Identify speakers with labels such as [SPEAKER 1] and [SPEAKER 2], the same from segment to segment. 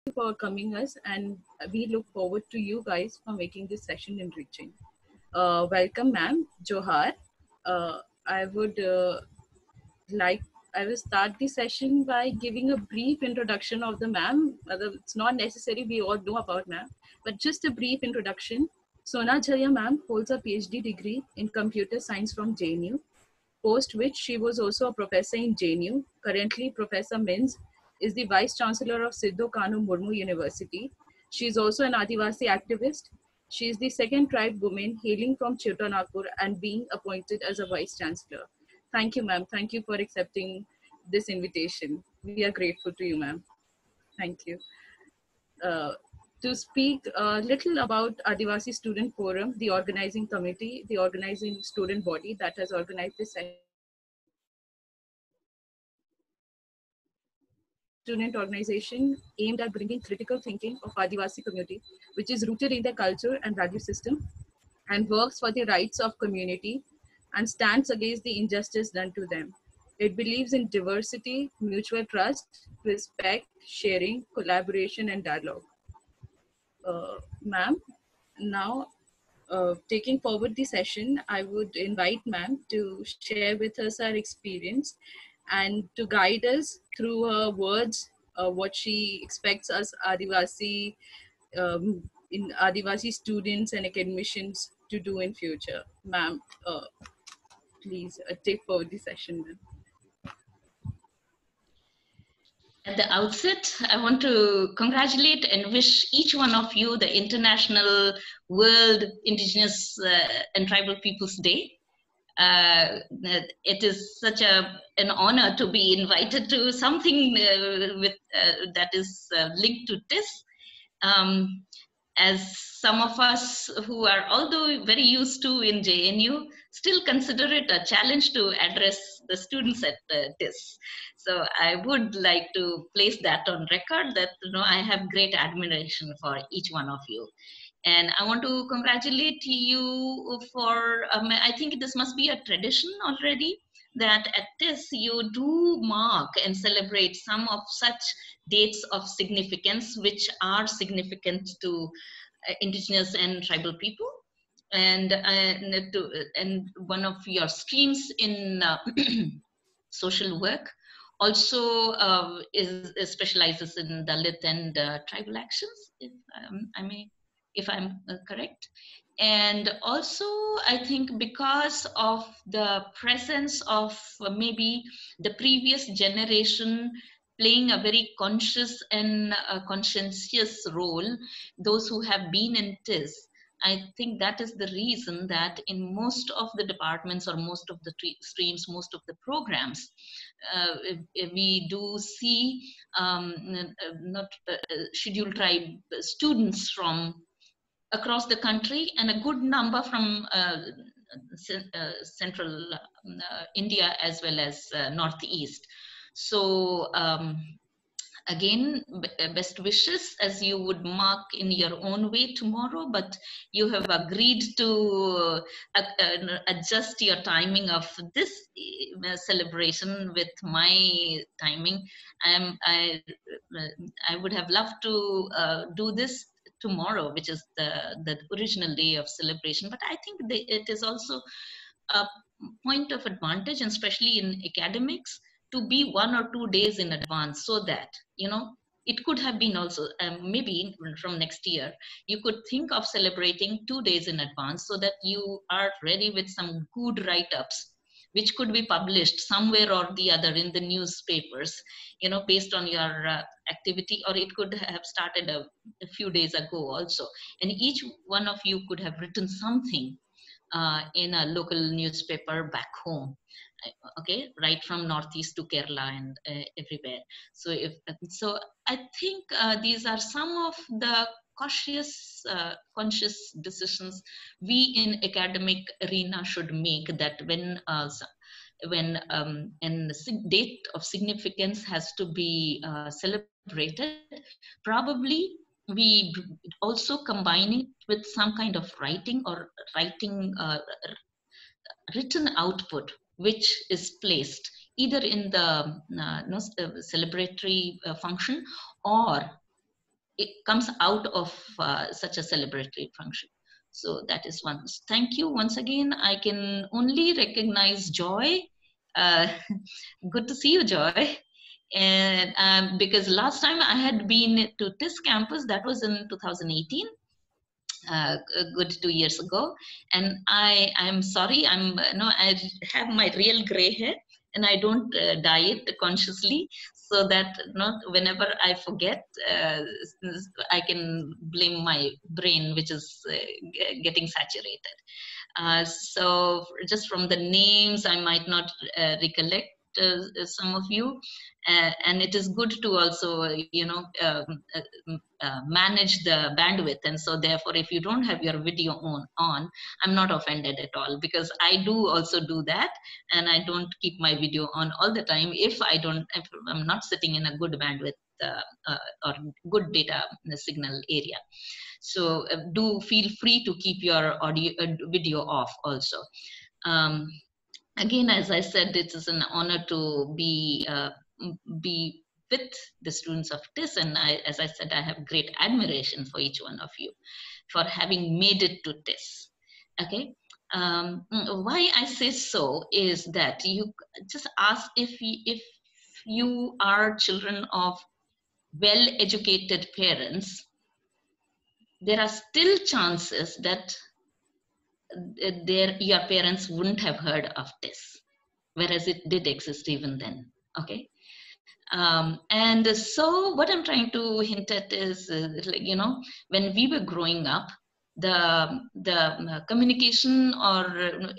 [SPEAKER 1] for coming us, and we look forward to you guys for making this session enriching. Welcome, ma'am. Johar. I would like I will start the session by giving a brief introduction of the ma'am. It's not necessary we all know about ma'am, but just a brief introduction. Sona Jaya ma'am holds a PhD degree in computer science from JNU, post which she was also a professor in JNU. Currently, Professor Mins is the Vice Chancellor of Sidho Kanu Murmu University. She is also an Adivasi activist. She is the second tribe woman hailing from Chotanagpur and being appointed as a Vice Chancellor. Thank you, ma'am. Thank you for accepting this invitation. We are grateful to you, ma'am. Thank you. Uh, to speak a little about Adivasi Student Forum, the organizing committee, the organizing student body that has organized this session. Student organization aimed at bringing critical thinking of Adivasi community, which is rooted in their culture and value system, and works for the rights of community and stands against the injustice done to them. It believes in diversity, mutual trust, respect, sharing, collaboration, and dialogue. Ma'am, now taking forward the session, I would invite ma'am to share with us her experience and to guide us through her words, what she expects us Adivasi in Adivasi students and academicians to do in future. Ma'am, please take forward the session, ma'am.
[SPEAKER 2] At the outset, I want to congratulate and wish each one of you the International World Indigenous and Tribal Peoples Day. It is such an honor to be invited to something that is linked to this. As some of us who are, although very used to in JNU, still consider it a challenge to address the students at TIS. So I would like to place that on record that I have great admiration for each one of you. And I want to congratulate you for, I think this must be a tradition already, that at this you do mark and celebrate some of such dates of significance which are significant to indigenous and tribal people. And one of your streams in social work also specializes in Dalit and tribal actions, if I'm correct. And also, I think because of the presence of maybe the previous generation playing a very conscious and conscientious role, those who have been in TIS, I think that is the reason that in most of the departments or most of the streams, most of the programs, we do see scheduled tribe students from across the country and a good number from central India as well as northeast. So again, best wishes as you would mark in your own way tomorrow, but you have agreed to adjust your timing of this celebration with my timing. I would have loved to do this tomorrow, which is the original day of celebration, but I think it is also a point of advantage, and especially in academics, to be 1 or 2 days in advance, so that it could have been also maybe from next year you could think of celebrating 2 days in advance, so that you are ready with some good write-ups which could be published somewhere or the other in the newspapers, based on your activity, or it could have started a few days ago also, and each one of you could have written something in a local newspaper back home, okay, right from northeast to Kerala and everywhere. So I think these are some of the conscious decisions we in academic arena should make, that when date of significance has to be celebrated, probably we also combine it with some kind of writing or written output which is placed either in the celebratory function, or it comes out of such a celebratory function. So that is one. Thank you once again. I can only recognize Joy. Uh, good to see you, Joy. And because last time I had been to TIS campus, that was in 2018, a good 2 years ago. And I'm sorry, I have my real gray hair, and I don't dye it consciously, so that whenever I forget, I can blame my brain, which is getting saturated. So just from the names, I might not recollect some of you, and it is good to also manage the bandwidth. And so therefore, if you don't have your video on, I'm not offended at all, because I do also do that, and I don't keep my video on all the time if I'm not sitting in a good bandwidth or good data signal area. So do feel free to keep your audio video off also. Again, as I said, it is an honor to be with the students of TIS, and as I said, I have great admiration for each one of you for having made it to TIS. Okay. Why I say so is that you just ask if you are children of well-educated parents, there are still chances that your parents wouldn't have heard of TIS, whereas it did exist even then. Okay. And so what I'm trying to hint at is, when we were growing up, the communication or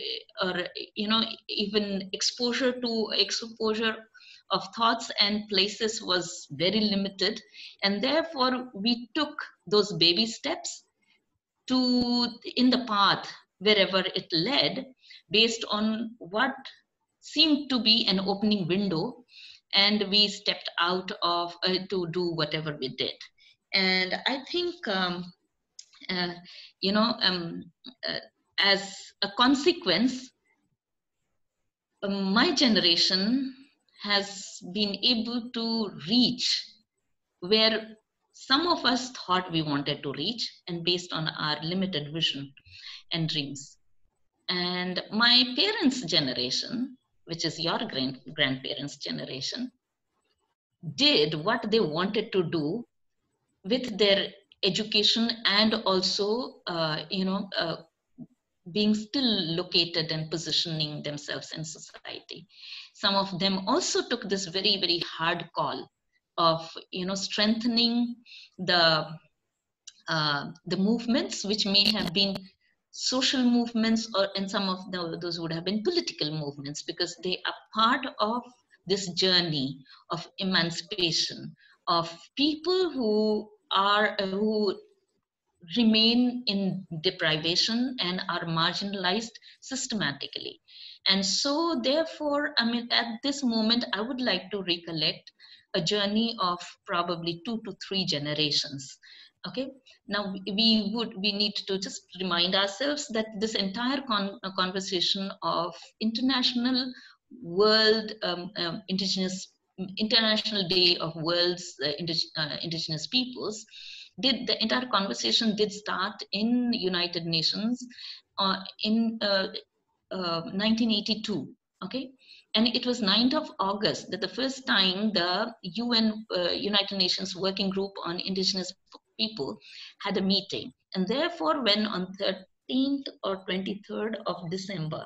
[SPEAKER 2] even exposure of thoughts and places was very limited, and therefore we took those baby steps in the path wherever it led, based on what seemed to be an opening window, and we stepped out of to do whatever we did. And I think as a consequence, my generation has been able to reach where some of us thought we wanted to reach, and based on our limited vision and dreams. And my parents' generation, which is your grandparents' generation, did what they wanted to do with their education, and also being still located and positioning themselves in society. Some of them also took this very, very hard call of strengthening the movements, which may have been social movements, and some of those would have been political movements, because they are part of this journey of emancipation of people who remain in deprivation and are marginalized systematically. And so therefore, at this moment, I would like to recollect a journey of probably 2 to 3 generations. Okay, now we need to just remind ourselves that this entire conversation of International International Day of World's Indigenous Peoples, the entire conversation did start in United Nations in 1982. Okay, and it was 9th of August that the first time the United Nations Working Group on Indigenous People had a meeting. And therefore, when on 13th or 23rd of December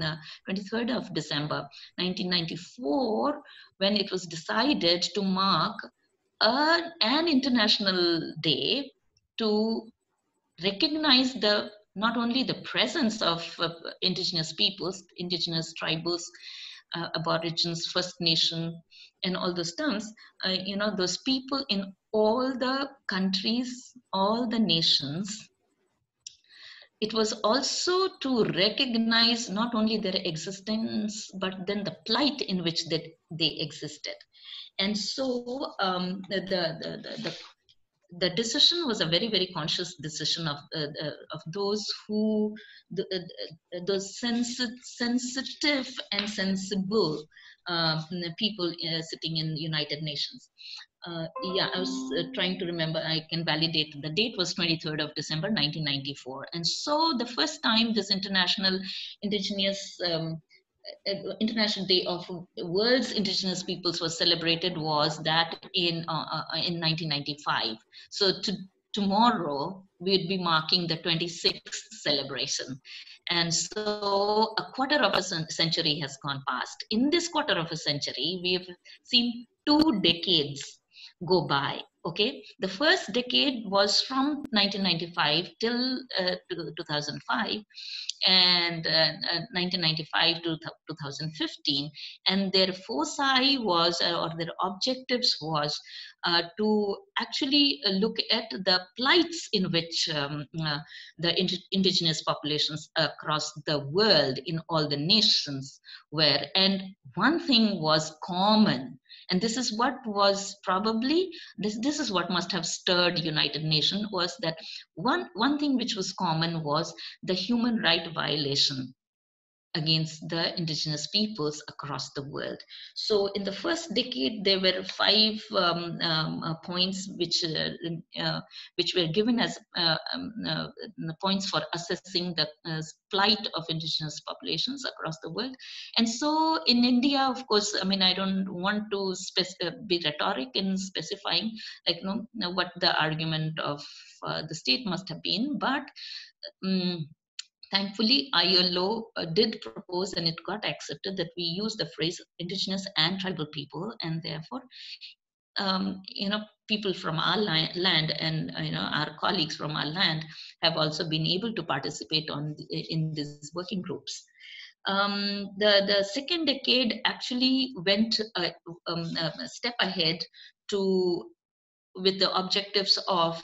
[SPEAKER 2] 1994, when it was decided to mark an international day to recognize not only the presence of indigenous peoples, indigenous tribals, aborigines, First Nation, and all those terms, those people in all the countries, all the nations. It was also to recognize not only their existence, but then the plight in which they existed. And so the decision was a very, very conscious decision of those who, those sensitive and sensible people sitting in United Nations. Yeah, I was trying to remember. I can validate. The date was 23rd of December, 1994. And so the first time this International Day of World's Indigenous Peoples was celebrated was that in 1995. So tomorrow we'd be marking the 26th celebration. And so a quarter of a century has gone past. In this quarter of a century, we've seen 2 decades go by. Okay, the first decade was from 1995 till 2005, and 1995 to 2015, and their foci was or their objectives was to actually look at the plights in which the indigenous populations across the world in all the nations were. And one thing was common, and this is what was probably this is what must have stirred United Nations, was that one thing which was common was the human right violation against the indigenous peoples across the world. So in the first decade, there were 5 points which were given as points for assessing the plight of indigenous populations across the world. And so in India, of course, I mean, I don't want to be rhetoric in specifying what the argument of the state must have been, but thankfully, ILO did propose, and it got accepted, that we use the phrase indigenous and tribal people, and therefore, people from our land and our colleagues from our land have also been able to participate in these working groups. The second decade actually went a step ahead with the objectives of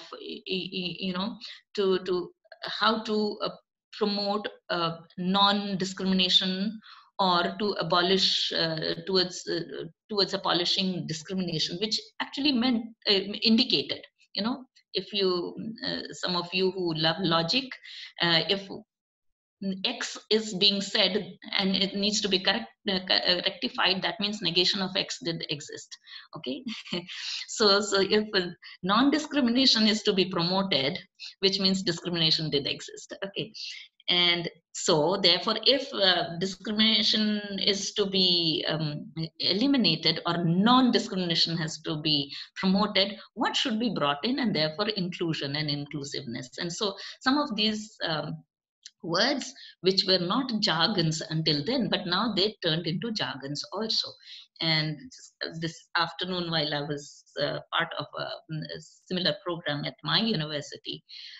[SPEAKER 2] to how to promote non-discrimination, or to abolish towards abolishing discrimination, which actually meant indicated, if you some of you who love logic, if X is being said and it needs to be rectified, that means negation of X did exist. Okay. So if non-discrimination is to be promoted, which means discrimination did exist. Okay. And so therefore, if discrimination is to be eliminated, or non-discrimination has to be promoted, what should be brought in? And therefore inclusion and inclusiveness. And so some of these words which were not jargons until then, but now they turned into jargons also. And this afternoon, while I was part of a similar program at my university,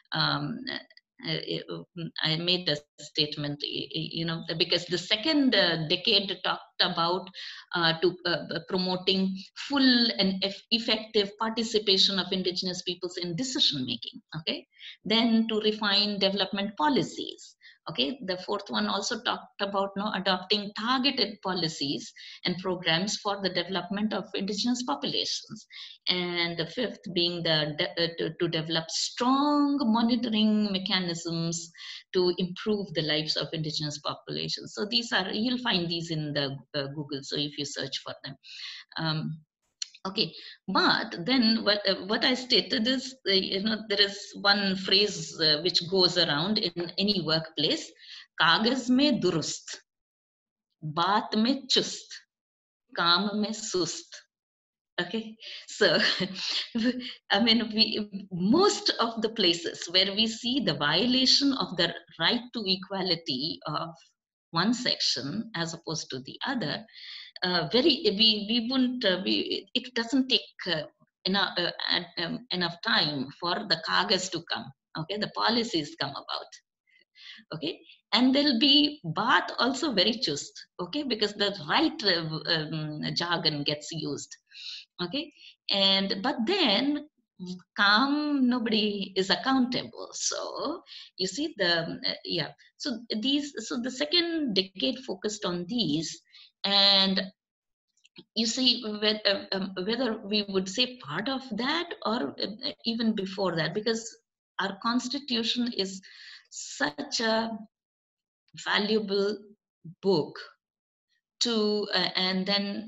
[SPEAKER 2] I made a statement, because the second decade talked about promoting full and effective participation of indigenous peoples in decision making. Okay, then to refine development policies. Okay, the fourth one also talked about adopting targeted policies and programs for the development of indigenous populations. And the fifth being to develop strong monitoring mechanisms to improve the lives of indigenous populations. So these are, you'll find these in the Google, so if you search for them. Okay, but then what I stated is, there is one phrase which goes around in any workplace: "Kagaz mein durust, baat mein chust, kaam mein sust." Okay, so I mean, most of the places where we see the violation of the right to equality of one section as opposed to the other, we wouldn't it doesn't take enough time for the kagas to come. Okay, the policies come about. Okay, and there'll be baat also very chust. Okay, because the right jargon gets used. Okay, but then calm, nobody is accountable. So you see so the second decade focused on these. And you see whether we would say part of that, or even before that, because our constitution is such a valuable book to and then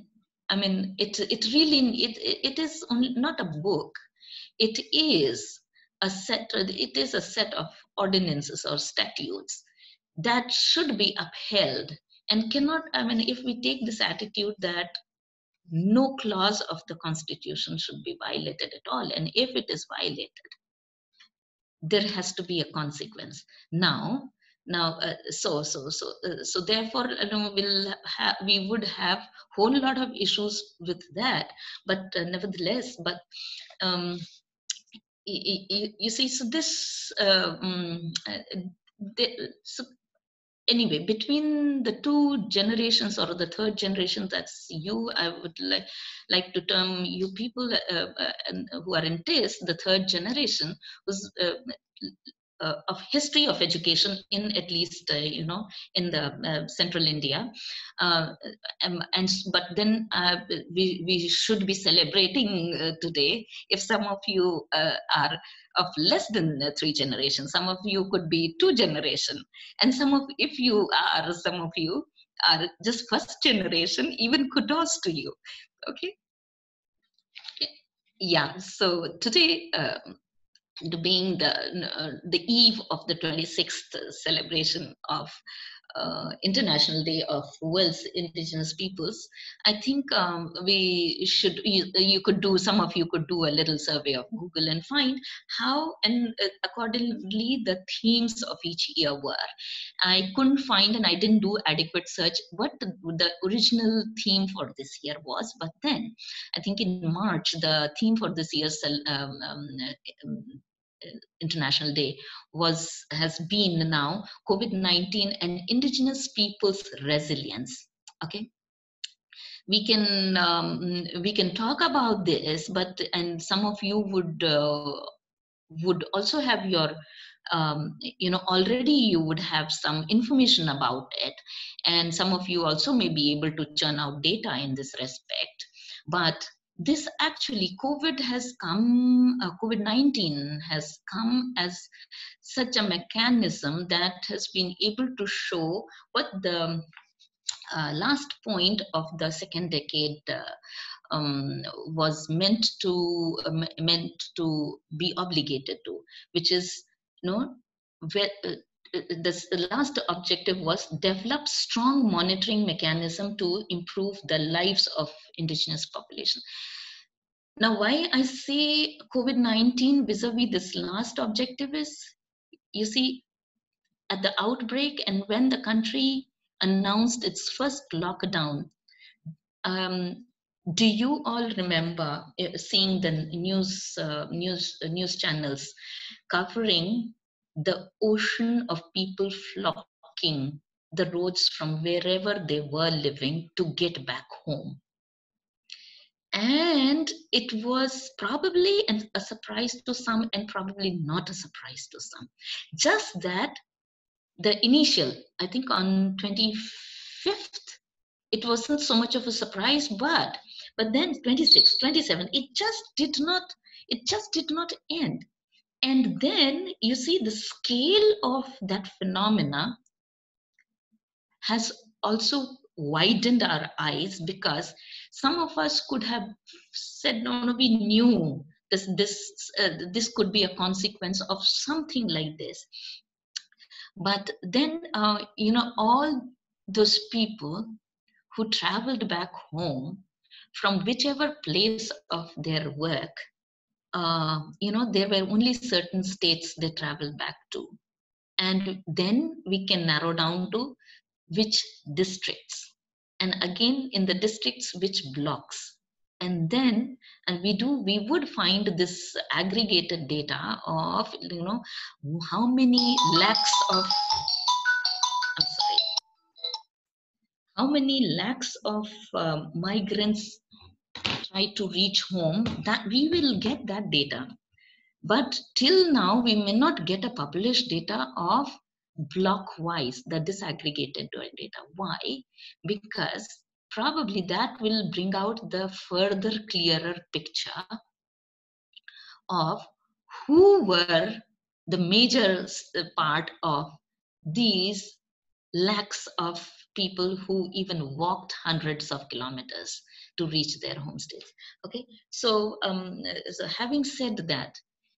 [SPEAKER 2] I mean, it is only not a book. It is a set. It is a set of ordinances or statutes that should be upheld and cannot. I mean, if we take this attitude that no clause of the Constitution should be violated at all, and if it is violated, there has to be a consequence. So therefore, we would have whole lot of issues with that, but nevertheless, but um, you see, so this so anyway, between the two generations or the third generation, that's you, I would like to term you people who are in TIS, the third generation, who's of history of education in at least in the central India, but then we should be celebrating today if some of you are of less than three generations. Some of you could be two generation, and some of you are just first generation. Even kudos to you. Okay. Yeah. So today, being the eve of the 26th celebration of International Day of World's Indigenous Peoples, I think we should, some of you could do a little survey of Google and find how, and accordingly the themes of each year were. I couldn't find, and I didn't do adequate search what the original theme for this year was, but then I think in March the theme for this year's International Day has been now COVID-19 and Indigenous people's resilience. Okay, we can talk about this, but and some of you would also have your already you would have some information about it, and some of you also may be able to churn out data in this respect. But this actually, COVID-19 has come as such a mechanism that has been able to show what the last point of the second decade was meant to be obligated to, which is, the last objective was develop strong monitoring mechanism to improve the lives of indigenous population. Now, why I say COVID-19 vis-a-vis this last objective is, you see, at the outbreak and when the country announced its first lockdown, do you all remember seeing the news channels covering the ocean of people flocking the roads from wherever they were living to get back home? And it was probably a surprise to some and probably not a surprise to some. Just that the initial, I think on 25th, it wasn't so much of a surprise, but then 26, 27, it just did not end. And then you see the scale of that phenomena has also widened our eyes, because some of us could have said, no, we knew this could be a consequence of something like this. But then, all those people who traveled back home from whichever place of their work, there were only certain states they traveled back to. And then we can narrow down to which districts. And again, in the districts, which blocks. And then, we would find this aggregated data of, how many lakhs of, how many lakhs of migrants try to reach home, that we will get that data. But till now, we may not get a published data of block-wise, the disaggregated data. Why? Because probably that will bring out the further clearer picture of who were the major part of these lakhs of people who even walked hundreds of kilometers. to reach their homestays. Okay, so, so having said that,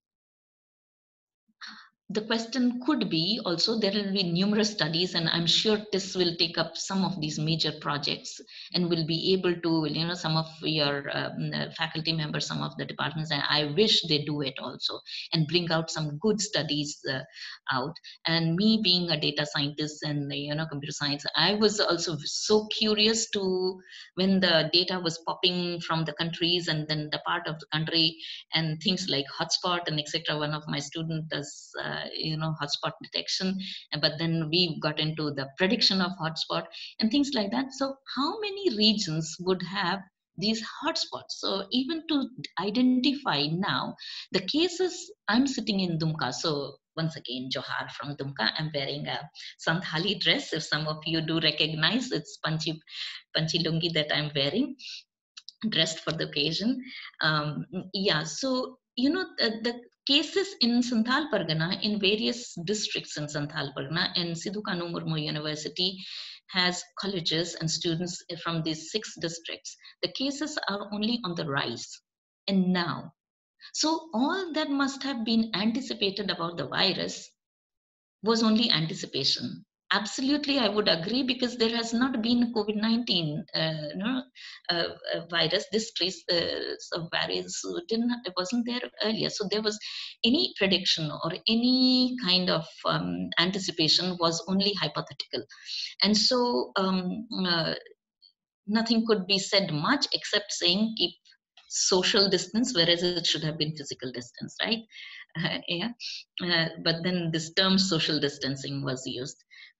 [SPEAKER 2] the question could be also, there will be numerous studies, and I'm sure TIS will take up some of these major projects and will be able to, some of your faculty members, some of the departments, and I wish they do it also and bring out some good studies out. And me being a data scientist and computer science, I was also so curious to, when the data was popping from the countries and then the part of the country and things like hotspot and etc. One of my students does hotspot detection, but then we got into the prediction of hotspot and things like that. So how many regions would have these hotspots? So even to identify now the cases, I'm sitting in Dumka, so once again, Johar from Dumka. I'm wearing a Santhali dress. If some of you do recognize, it's Panchi Lungi that I'm wearing, dressed for the occasion. Yeah, so the cases in Santhal Pargana, in various districts in Santhal Pargana, and Sidhu Kanu Murmu University has colleges and students from these 6 districts. The cases are only on the rise. And now, so all that must have been anticipated about the virus was only anticipation. Absolutely, I would agree, because there has not been COVID-19 virus. This trace of virus it wasn't there earlier. So there was any prediction or any kind of anticipation was only hypothetical. And so nothing could be said much except saying keep social distance, whereas it should have been physical distance, right? Yeah. But then this term social distancing was used.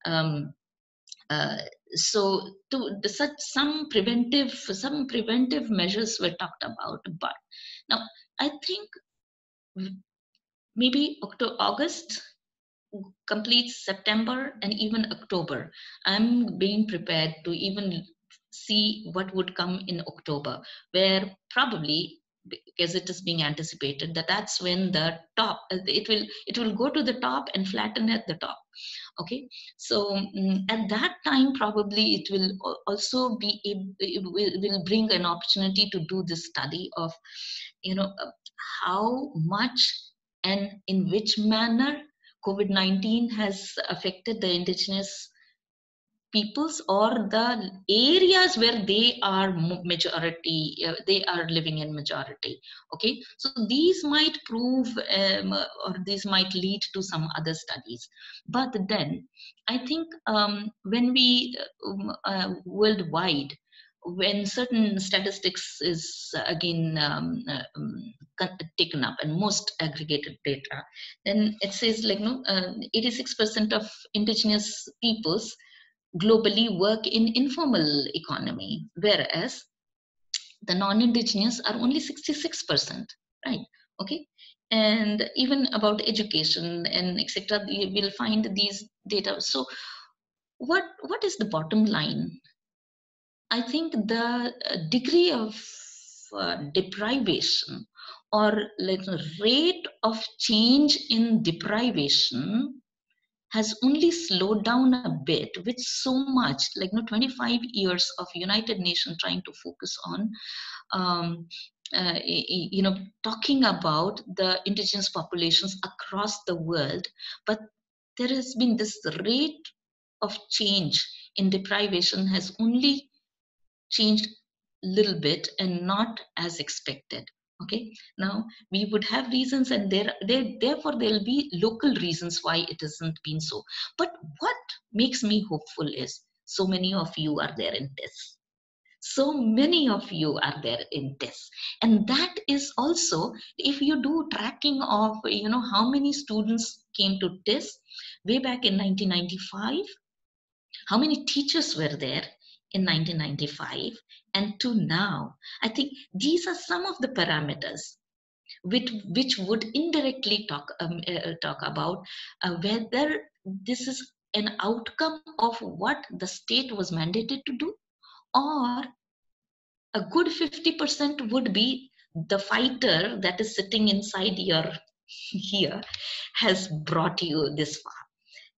[SPEAKER 2] So some preventive measures were talked about, but now I think maybe August completes September and even October. I'm being prepared to even see what would come in October, where probably, because it is being anticipated, that's when the top, it will go to the top and flatten at the top. Okay, so at that time probably it will also be, it will bring an opportunity to do this study of how much and in which manner COVID-19 has affected the indigenous peoples or the areas where they are majority, they are living in majority. Okay, so these might prove or these might lead to some other studies. But then I think when we worldwide, when certain statistics is again taken up and most aggregated data, then it says 86% of indigenous peoples globally work in informal economy, whereas the non-indigenous are only 66%, right? Okay, and even about education and etc., you will find these data. So what is the bottom line? I think the degree of deprivation or rate of change in deprivation has only slowed down a bit with so much 25 years of United Nations trying to focus on talking about the indigenous populations across the world. But there has been this rate of change in deprivation has only changed a little bit and not as expected. Okay, now we would have reasons, and therefore there'll be local reasons why it hasn't been so. But what makes me hopeful is so many of you are there in this. So many of you are there in this, and that is also, if you do tracking of how many students came to TIS way back in 1995, how many teachers were there in 1995 and to now, I think these are some of the parameters which would indirectly talk about whether this is an outcome of what the state was mandated to do, or a good 50% would be the fighter that is sitting inside your here has brought you this far.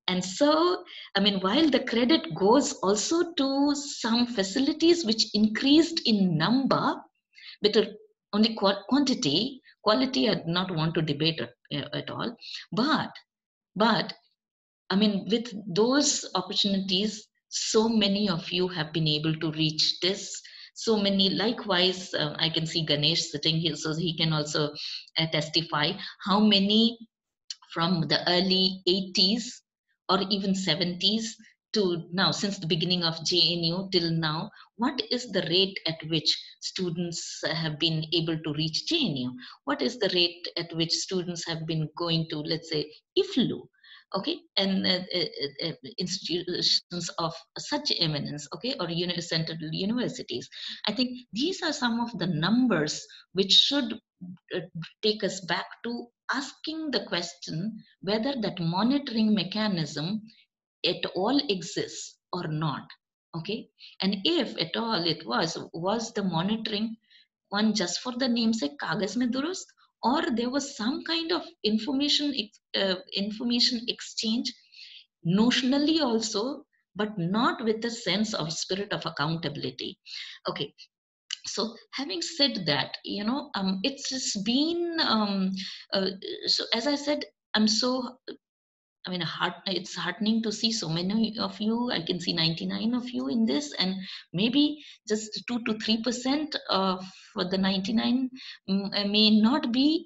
[SPEAKER 2] And so, I mean, while the credit goes also to some facilities which increased in number, but only quantity, quality I do not want to debate at all. But I mean, with those opportunities, so many of you have been able to reach this. So many, likewise, I can see Ganesh sitting here, so he can also testify how many from the early 80s or even 70s to now, since the beginning of JNU till now, what is the rate at which students have been able to reach JNU? What is the rate at which students have been going to, let's say, IFLU? Okay, and institutions of such eminence, okay, or central universities. I think these are some of the numbers which should take us back to asking the question whether that monitoring mechanism at all exists or not. Okay, and if at all it was the monitoring one just for the namesake kagas mein durust, or there was some kind of information exchange notionally also, but not with the sense of spirit of accountability. Okay, so having said that, it's just been so as I said, I'm so, I mean, it's heartening to see so many of you. I can see 99 of you in this, and maybe just 2 to 3% of the 99 may not be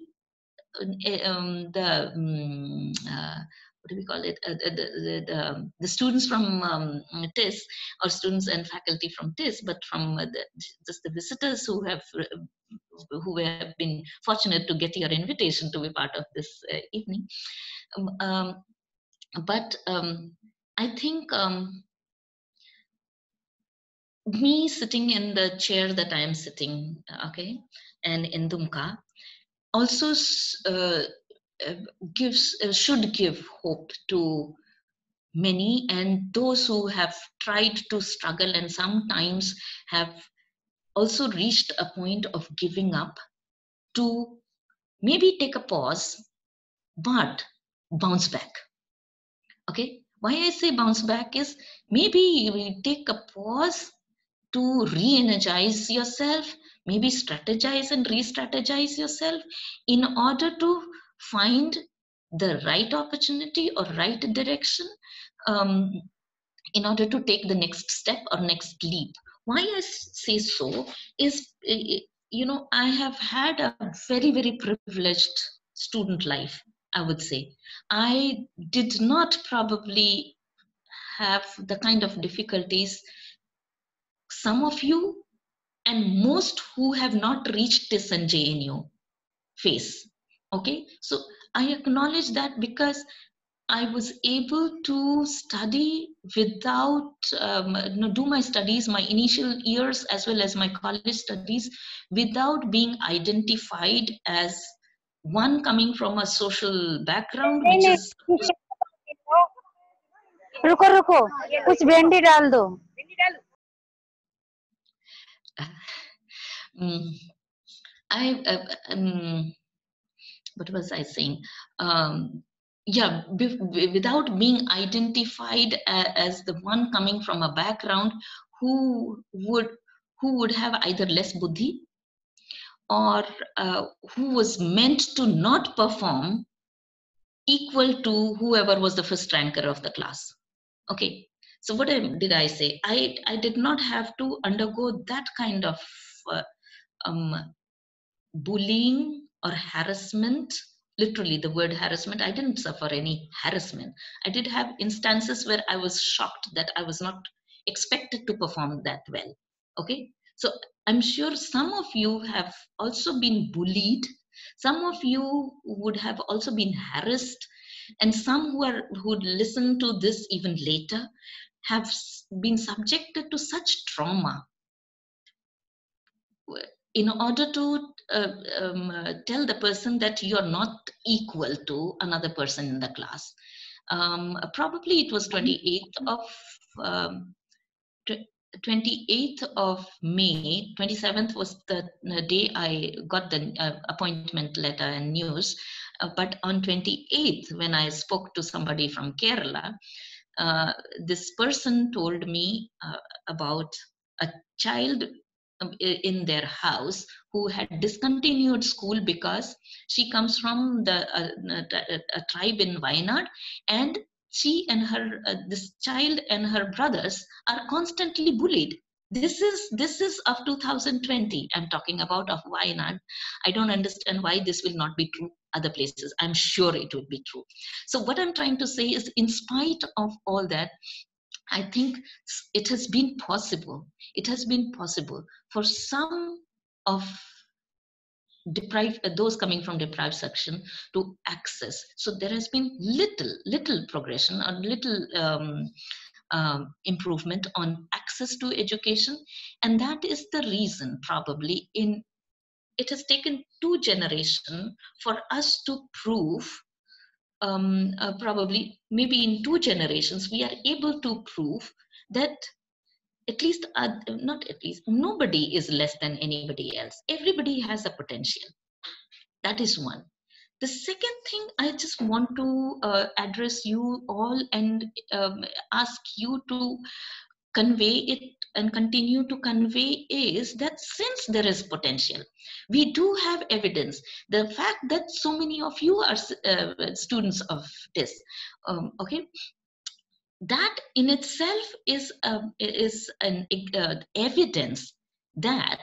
[SPEAKER 2] what do we call it? The students from TIS, or students and faculty from TIS, but from just the visitors who have been fortunate to get your invitation to be part of this evening. But I think me sitting in the chair that I am sitting, okay, and in Dumka, also should give hope to many, and those who have tried to struggle and sometimes have also reached a point of giving up, to maybe take a pause but bounce back. Okay, why I say bounce back is maybe you take a pause to re-energize yourself, maybe strategize and re-strategize yourself in order to find the right opportunity or right direction, in order to take the next step or next leap. Why I say so is, I have had a very, very privileged student life, I would say. I did not probably have the kind of difficulties some of you and most who have not reached this in JNU face. Okay, so I acknowledge that because I was able to study without, do my studies, my initial years as well as my college studies, without being identified as one coming from a social background, which is.
[SPEAKER 3] रुको रुको कुछ भिंडी डाल दो.
[SPEAKER 2] What was I saying? Yeah, without being identified as the one coming from a background who would have either less buddhi, or who was meant to not perform equal to whoever was the first ranker of the class. Okay, so what did I say? I did not have to undergo that kind of bullying or harassment. Literally the word harassment, I didn't suffer any harassment. I did have instances where I was shocked that I was not expected to perform that well. Okay, so I'm sure some of you have also been bullied, some of you would have also been harassed, and some who would listen to this even later have been subjected to such trauma in order to tell the person that you're not equal to another person in the class. Probably it was 28th of May, 27th was the day I got the appointment letter and news. But on 28th, when I spoke to somebody from Kerala, this person told me about a child in their house who had discontinued school because she comes from a tribe in Wayanad, and she and her this child and her brothers are constantly bullied. This is of 2020. I'm talking about of Wayanad. I don't understand why this will not be true other places. I'm sure it will be true. So what I'm trying to say is, in spite of all that, I think it has been possible. It has been possible for some of deprived those coming from deprived section to access. So there has been little progression or little improvement on access to education, and that is the reason probably it has taken 2 generations for us to prove. Probably maybe in 2 generations we are able to prove that at least not at least nobody is less than anybody else. Everybody has a potential. That is one. The second thing I just want to address you all and ask you to convey it and continue to convey is that since there is potential, we do have evidence. The fact that so many of you are students of this, okay, that in itself is an evidence that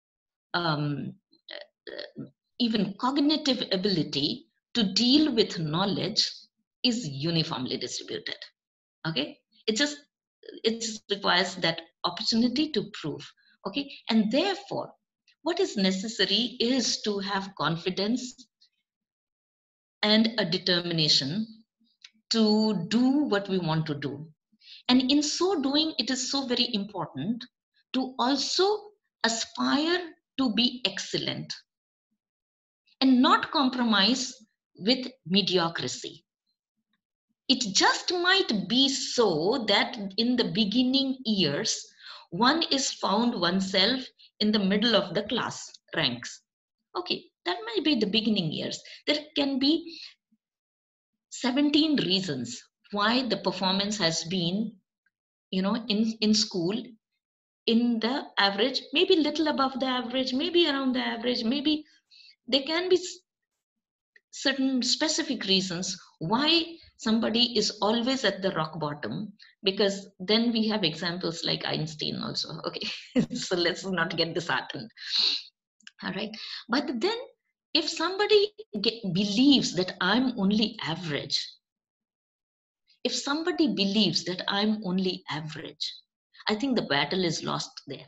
[SPEAKER 2] even cognitive ability to deal with knowledge is uniformly distributed. Okay, it just requires that opportunity to prove. Okay, and therefore what is necessary is to have confidence and a determination to do what we want to do. And in so doing, it is so very important to also aspire to be excellent and not compromise with mediocrity. It just might be so that in the beginning years, one is found oneself in the middle of the class ranks. Okay, that might be the beginning years. There can be 17 reasons why the performance has been, in school, in the average, maybe little above the average, maybe around the average, maybe there can be certain specific reasons why somebody is always at the rock bottom, because then we have examples like Einstein also. Okay, so let's not get disheartened. All right, but then if somebody believes that I'm only average, if somebody believes that I'm only average, I think the battle is lost there.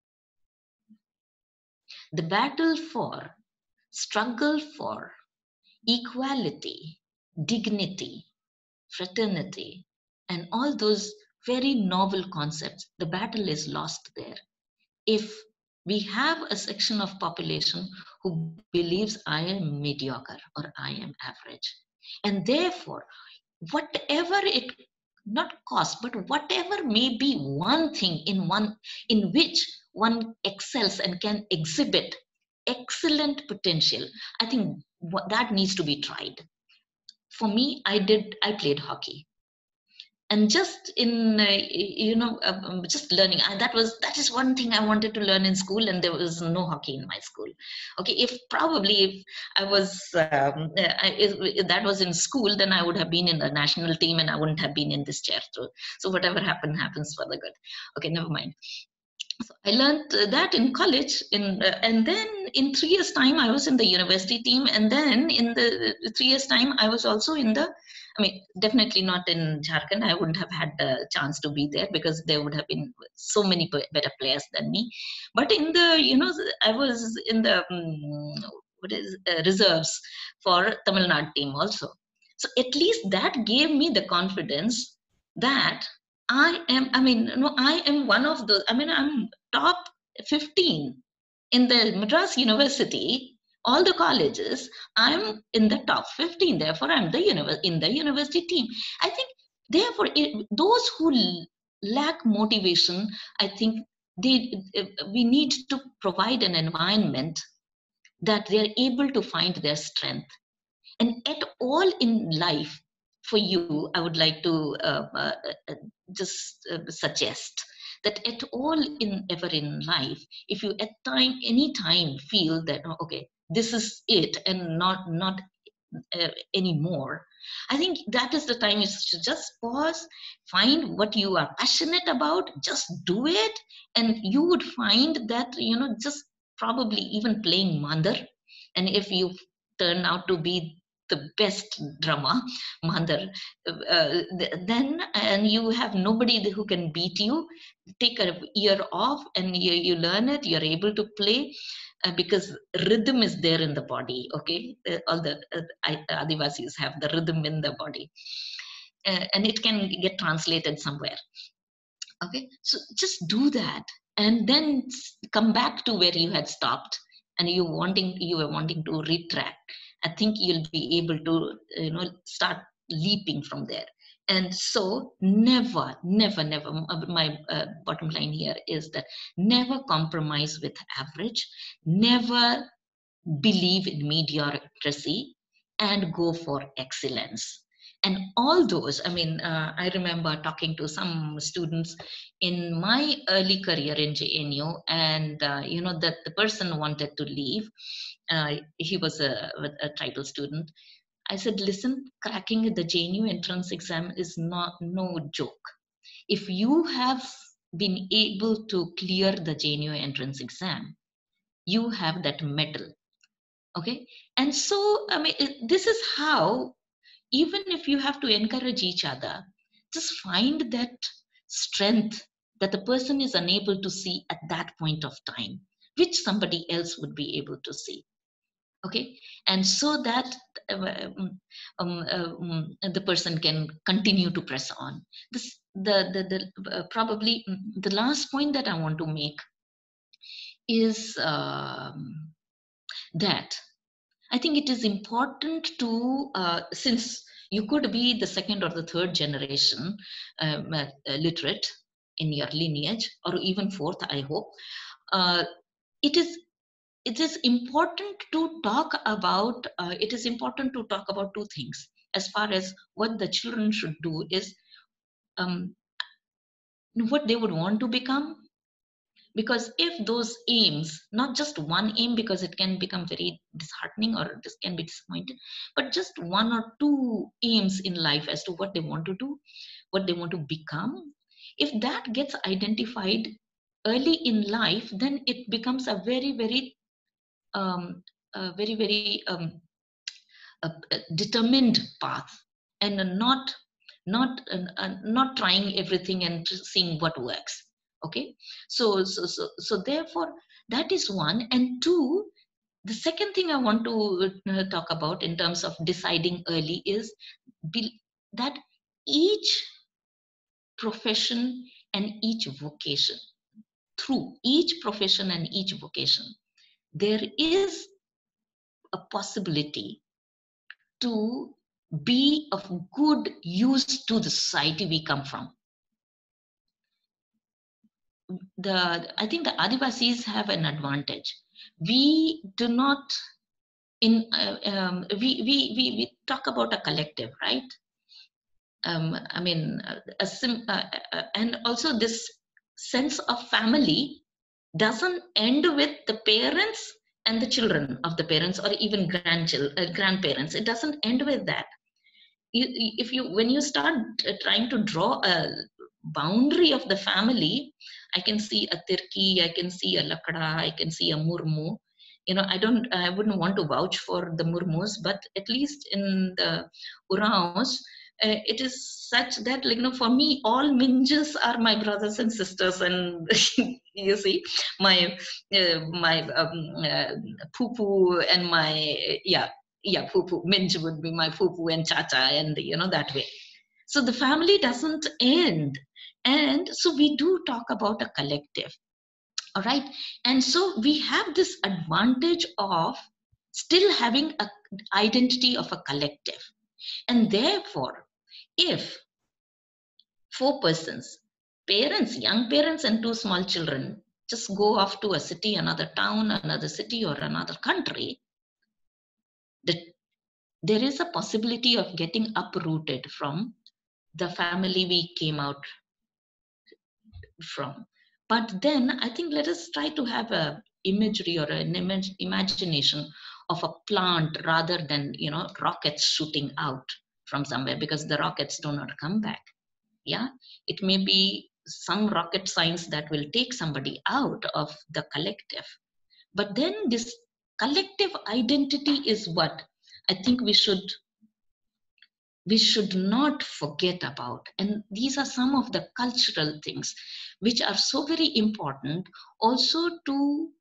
[SPEAKER 2] The battle for, struggle for equality, dignity, fraternity, and all those very novel concepts, the battle is lost there. If we have a section of population who believes I am mediocre or I am average, and therefore whatever it not cost, but whatever may be one thing in which one excels and can exhibit excellent potential, I think that needs to be tried. For me, I played hockey, and just in just learning, that is one thing I wanted to learn in school, and there was no hockey in my school. Okay, if I was if that was in school, then I would have been in the national team and I wouldn't have been in this chair too. So whatever happens for the good. Okay, never mind. So I learned that in college, and then in 3 years' time, I was in the university team, and then in the 3 years' time, I was also in the. I mean, definitely not in Jharkhand. I wouldn't have had the chance to be there because there would have been so many better players than me. But in the, I was in the reserves for Tamil Nadu team also. So at least that gave me the confidence that I am one of those. I mean, I'm top 15 in the Madras University, all the colleges. I'm in the top 15. Therefore, I'm in the university team. I think, therefore, those who lack motivation, I think we need to provide an environment that they're able to find their strength. And at all in life, for you, I would like to just suggest that at all in ever in life, if you at any time feel that, oh, okay, this is it and not anymore, I think that is the time you should just pause, find what you are passionate about, just do it, and you would find that, just probably even playing mandar, and if you turn out to be the best drummer mandar, then, and you have nobody who can beat you, take a year off and you learn it, you're able to play, because rhythm is there in the body. Okay, all the Adivasis have the rhythm in the body, and it can get translated somewhere. Okay, so just do that, and then come back to where you had stopped, and you were wanting to retract. I think you'll be able to start leaping from there. And so never, never, never, my bottom line here is that never compromise with average, never believe in mediocrity, and go for excellence. And all those, I mean, I remember talking to some students in my early career in JNU, and that the person wanted to leave. He was a tribal student. I said, listen, cracking the JNU entrance exam is no joke. If you have been able to clear the JNU entrance exam, you have that medal. Okay, and so I mean, this is how, even if you have to encourage each other, just find that strength that the person is unable to see at that point of time, which somebody else would be able to see. Okay, and so that the person can continue to press on. This probably the last point that I want to make is that I think it is important to, since you could be the second or the third generation literate in your lineage, or even fourth, I hope, it is important to talk about. It is important to talk about two things as far as what the children should do is what they would want to become. Because if those aims, not just one aim, because it can become very disheartening or this can be disappointed, but just one or two aims in life as to what they want to do, what they want to become, if that gets identified early in life, then it becomes a very, very, determined path, and not trying everything and seeing what works. Okay, so therefore that is one. And two, the second thing I want to talk about in terms of deciding early is that each profession and each vocation, through each profession and each vocation, there is a possibility to be of good use to the society we come from. I think the Adivasis have an advantage. We do not we talk about a collective, right? I mean, and also this sense of family doesn't end with the parents and the children of the parents, or even grandparents. It doesn't end with that. When you start trying to draw a boundary of the family, I can see a Tirki, I can see a Lakada, I can see a Murmu. I wouldn't want to vouch for the Murmus, but at least in the Uraos, it is such that, for me, all Minjas are my brothers and sisters, and you see, my Pupu and my Pupu, Minj would be my Pupu and Chacha, and that way. So the family doesn't end, and so we do talk about a collective. All right, and so we have this advantage of still having an identity of a collective, and therefore, if 4 persons, parents, young parents and 2 small children, just go off to a city, another town, another city, or another country, the there is a possibility of getting uprooted from the family we came out from. But then I think let us try to have a imagery or an imagination of a plant rather than, you know, rockets shooting out from somewhere, because the rockets do not come back. Yeah, it may be some rocket science that will take somebody out of the collective, but then this collective identity is what I think we should not forget about. And these are some of the cultural things which are so very important also to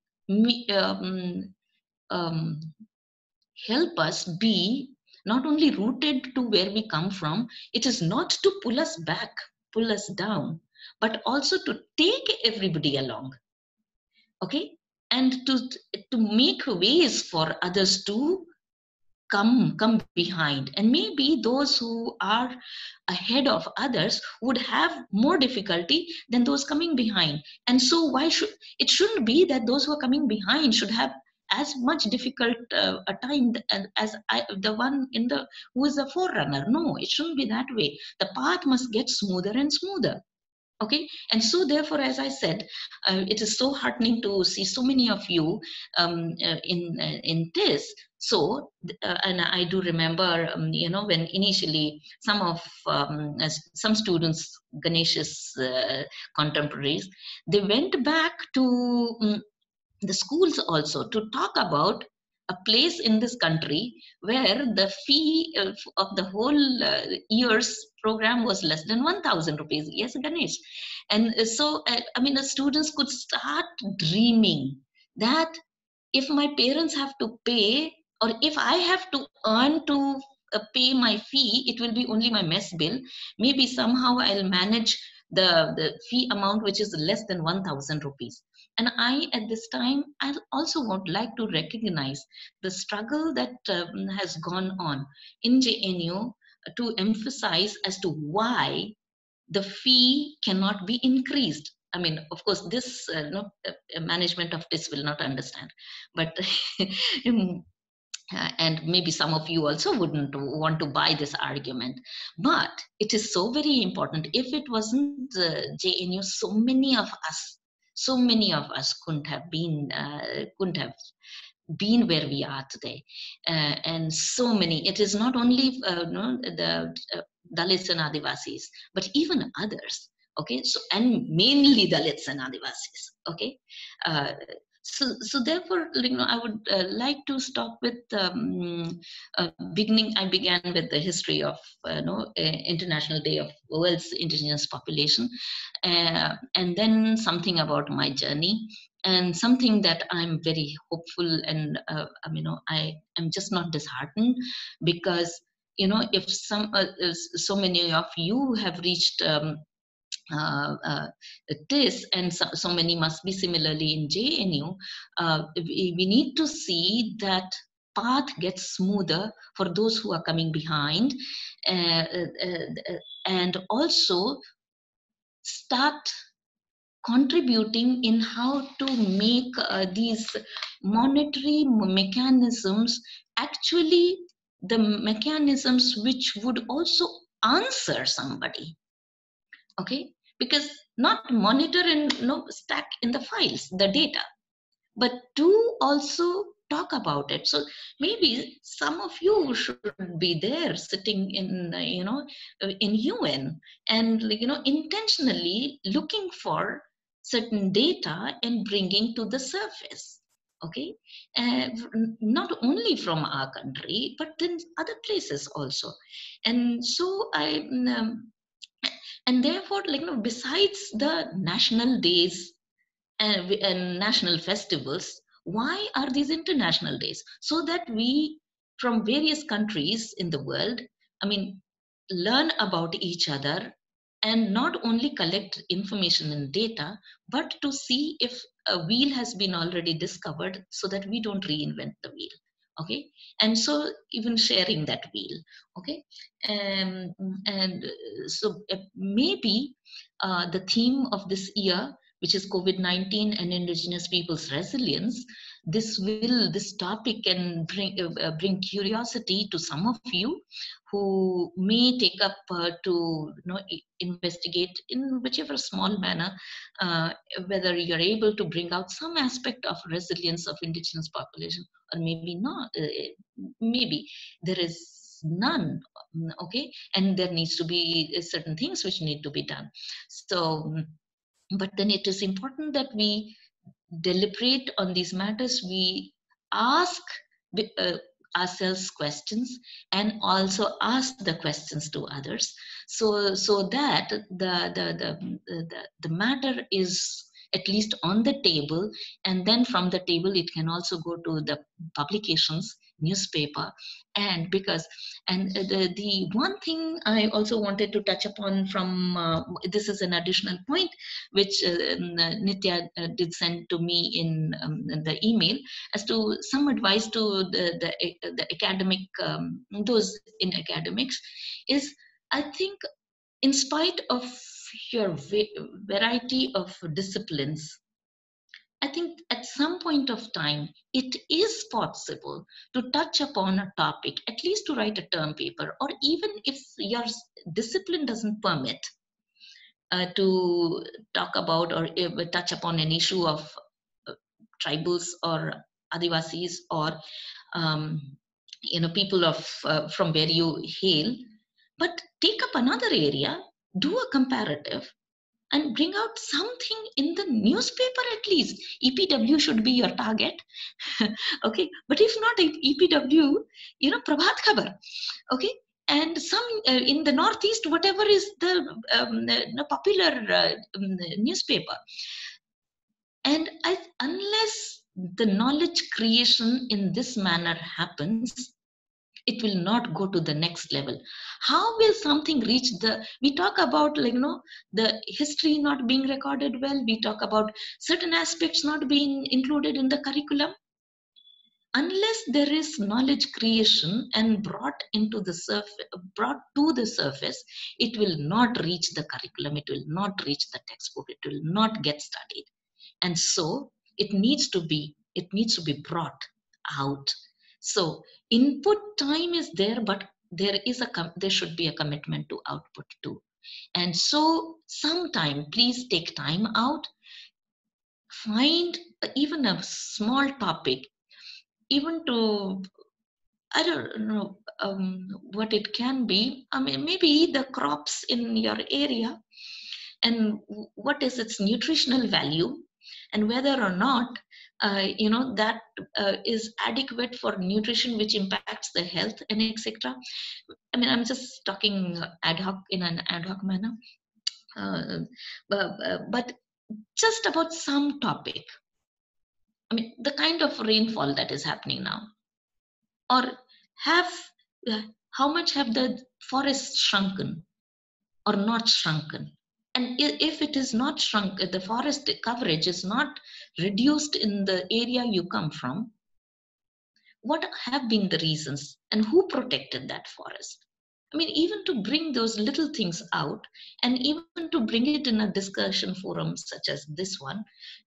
[SPEAKER 2] um, help us be not only rooted to where we come from. It is not to pull us back, pull us down, but also to take everybody along. Okay, and to make ways for others to come behind. And maybe those who are ahead of others would have more difficulty than those coming behind. And so why should it shouldn't be that those who are coming behind should have as much difficult a time as the one in the who is the forerunner. No, it shouldn't be that way. The path must get smoother and smoother. Okay, and so therefore, as I said, it is so heartening to see so many of you in this. So, and I do remember, you know, when initially some students, Ganesh's contemporaries, they went back to the schools also to talk about a place in this country where the fee of the whole year's program was less than 1,000 rupees. Yes, Ganesh. And so, I mean, the students could start dreaming that if my parents have to pay, or if I have to earn to pay my fee, it will be only my mess bill. Maybe somehow I'll manage the fee amount which is less than 1,000 rupees. And I, at this time, I also would like to recognize the struggle that has gone on in JNU to emphasize as to why the fee cannot be increased. I mean, of course, this management of this will not understand, but and maybe some of you also wouldn't want to buy this argument, but it is so very important. If it wasn't JNU, so many of us couldn't have been where we are today. And so many, it is not only the Dalits and Adivasis, but even others. Okay, so, and mainly Dalits and Adivasis. Okay, so therefore, you know, I would like to stop with beginning. I began with the history of International Day of World's Indigenous Population, and then something about my journey, and something that I'm very hopeful, and I am just not disheartened, because if so many of you have reached this, and so many must be similarly in JNU, we need to see that path gets smoother for those who are coming behind, and also start contributing in how to make these monetary mechanisms actually the mechanisms which would also answer somebody. Okay, because not monitor and stack in the files the data, but do also talk about it. So maybe some of you should be there sitting in in UN, and intentionally looking for certain data and bringing to the surface. Okay, not only from our country, but then other places also. And so and therefore, besides the national days and national festivals, why are these international days? So that we, from various countries in the world, learn about each other, and not only collect information and data, but to see if a wheel has been already discovered, so that we don't reinvent the wheel. Okay, and so even sharing that wheel. Okay, and so maybe the theme of this year, which is COVID-19 and Indigenous people's resilience, this topic can bring curiosity to some of you who may take up to investigate in whichever small manner whether you're able to bring out some aspect of resilience of indigenous population, or maybe not. Maybe there is none. Okay, and there needs to be certain things which need to be done. So but then it is important that we deliberate on these matters. We ask uh, ourselves questions and also ask the questions to others, so that the matter is at least on the table, and then from the table it can also go to the publications, newspaper. And because the one thing I also wanted to touch upon from this is an additional point which Nitya did send to me in the email, as to some advice to the academic, those in academics, is I think in spite of your variety of disciplines, I think at some point of time, it is possible to touch upon a topic, at least to write a term paper, or even if your discipline doesn't permit, to talk about or touch upon an issue of tribals or Adivasis or people of from where you hail, but take up another area, do a comparative, and bring out something in the newspaper at least. EPW should be your target. Okay, but if not EPW, Prabhat Khabar. Okay, and some in the Northeast, whatever is the popular newspaper. And unless the knowledge creation in this manner happens, it will not go to the next level. How will something reach we talk about the history not being recorded well, we talk about certain aspects not being included in the curriculum. Unless there is knowledge creation and brought to the surface, it will not reach the curriculum, it will not reach the textbook, it will not get studied. And so it needs to be brought out. So input time is there, but there should be a commitment to output too. And so sometime, please take time out, find even a small topic, even to, I don't know what it can be. I mean, maybe the crops in your area and what is its nutritional value, and whether or not that is adequate for nutrition which impacts the health and etc. I mean, I'm just talking in an ad hoc manner, but just about some topic. I mean, the kind of rainfall that is happening now, or how much have the forests shrunken or not shrunken. And if it is not shrunk, the forest coverage is not reduced in the area you come from, what have been the reasons and who protected that forest? I mean, even to bring those little things out, and even to bring it in a discussion forum such as this one,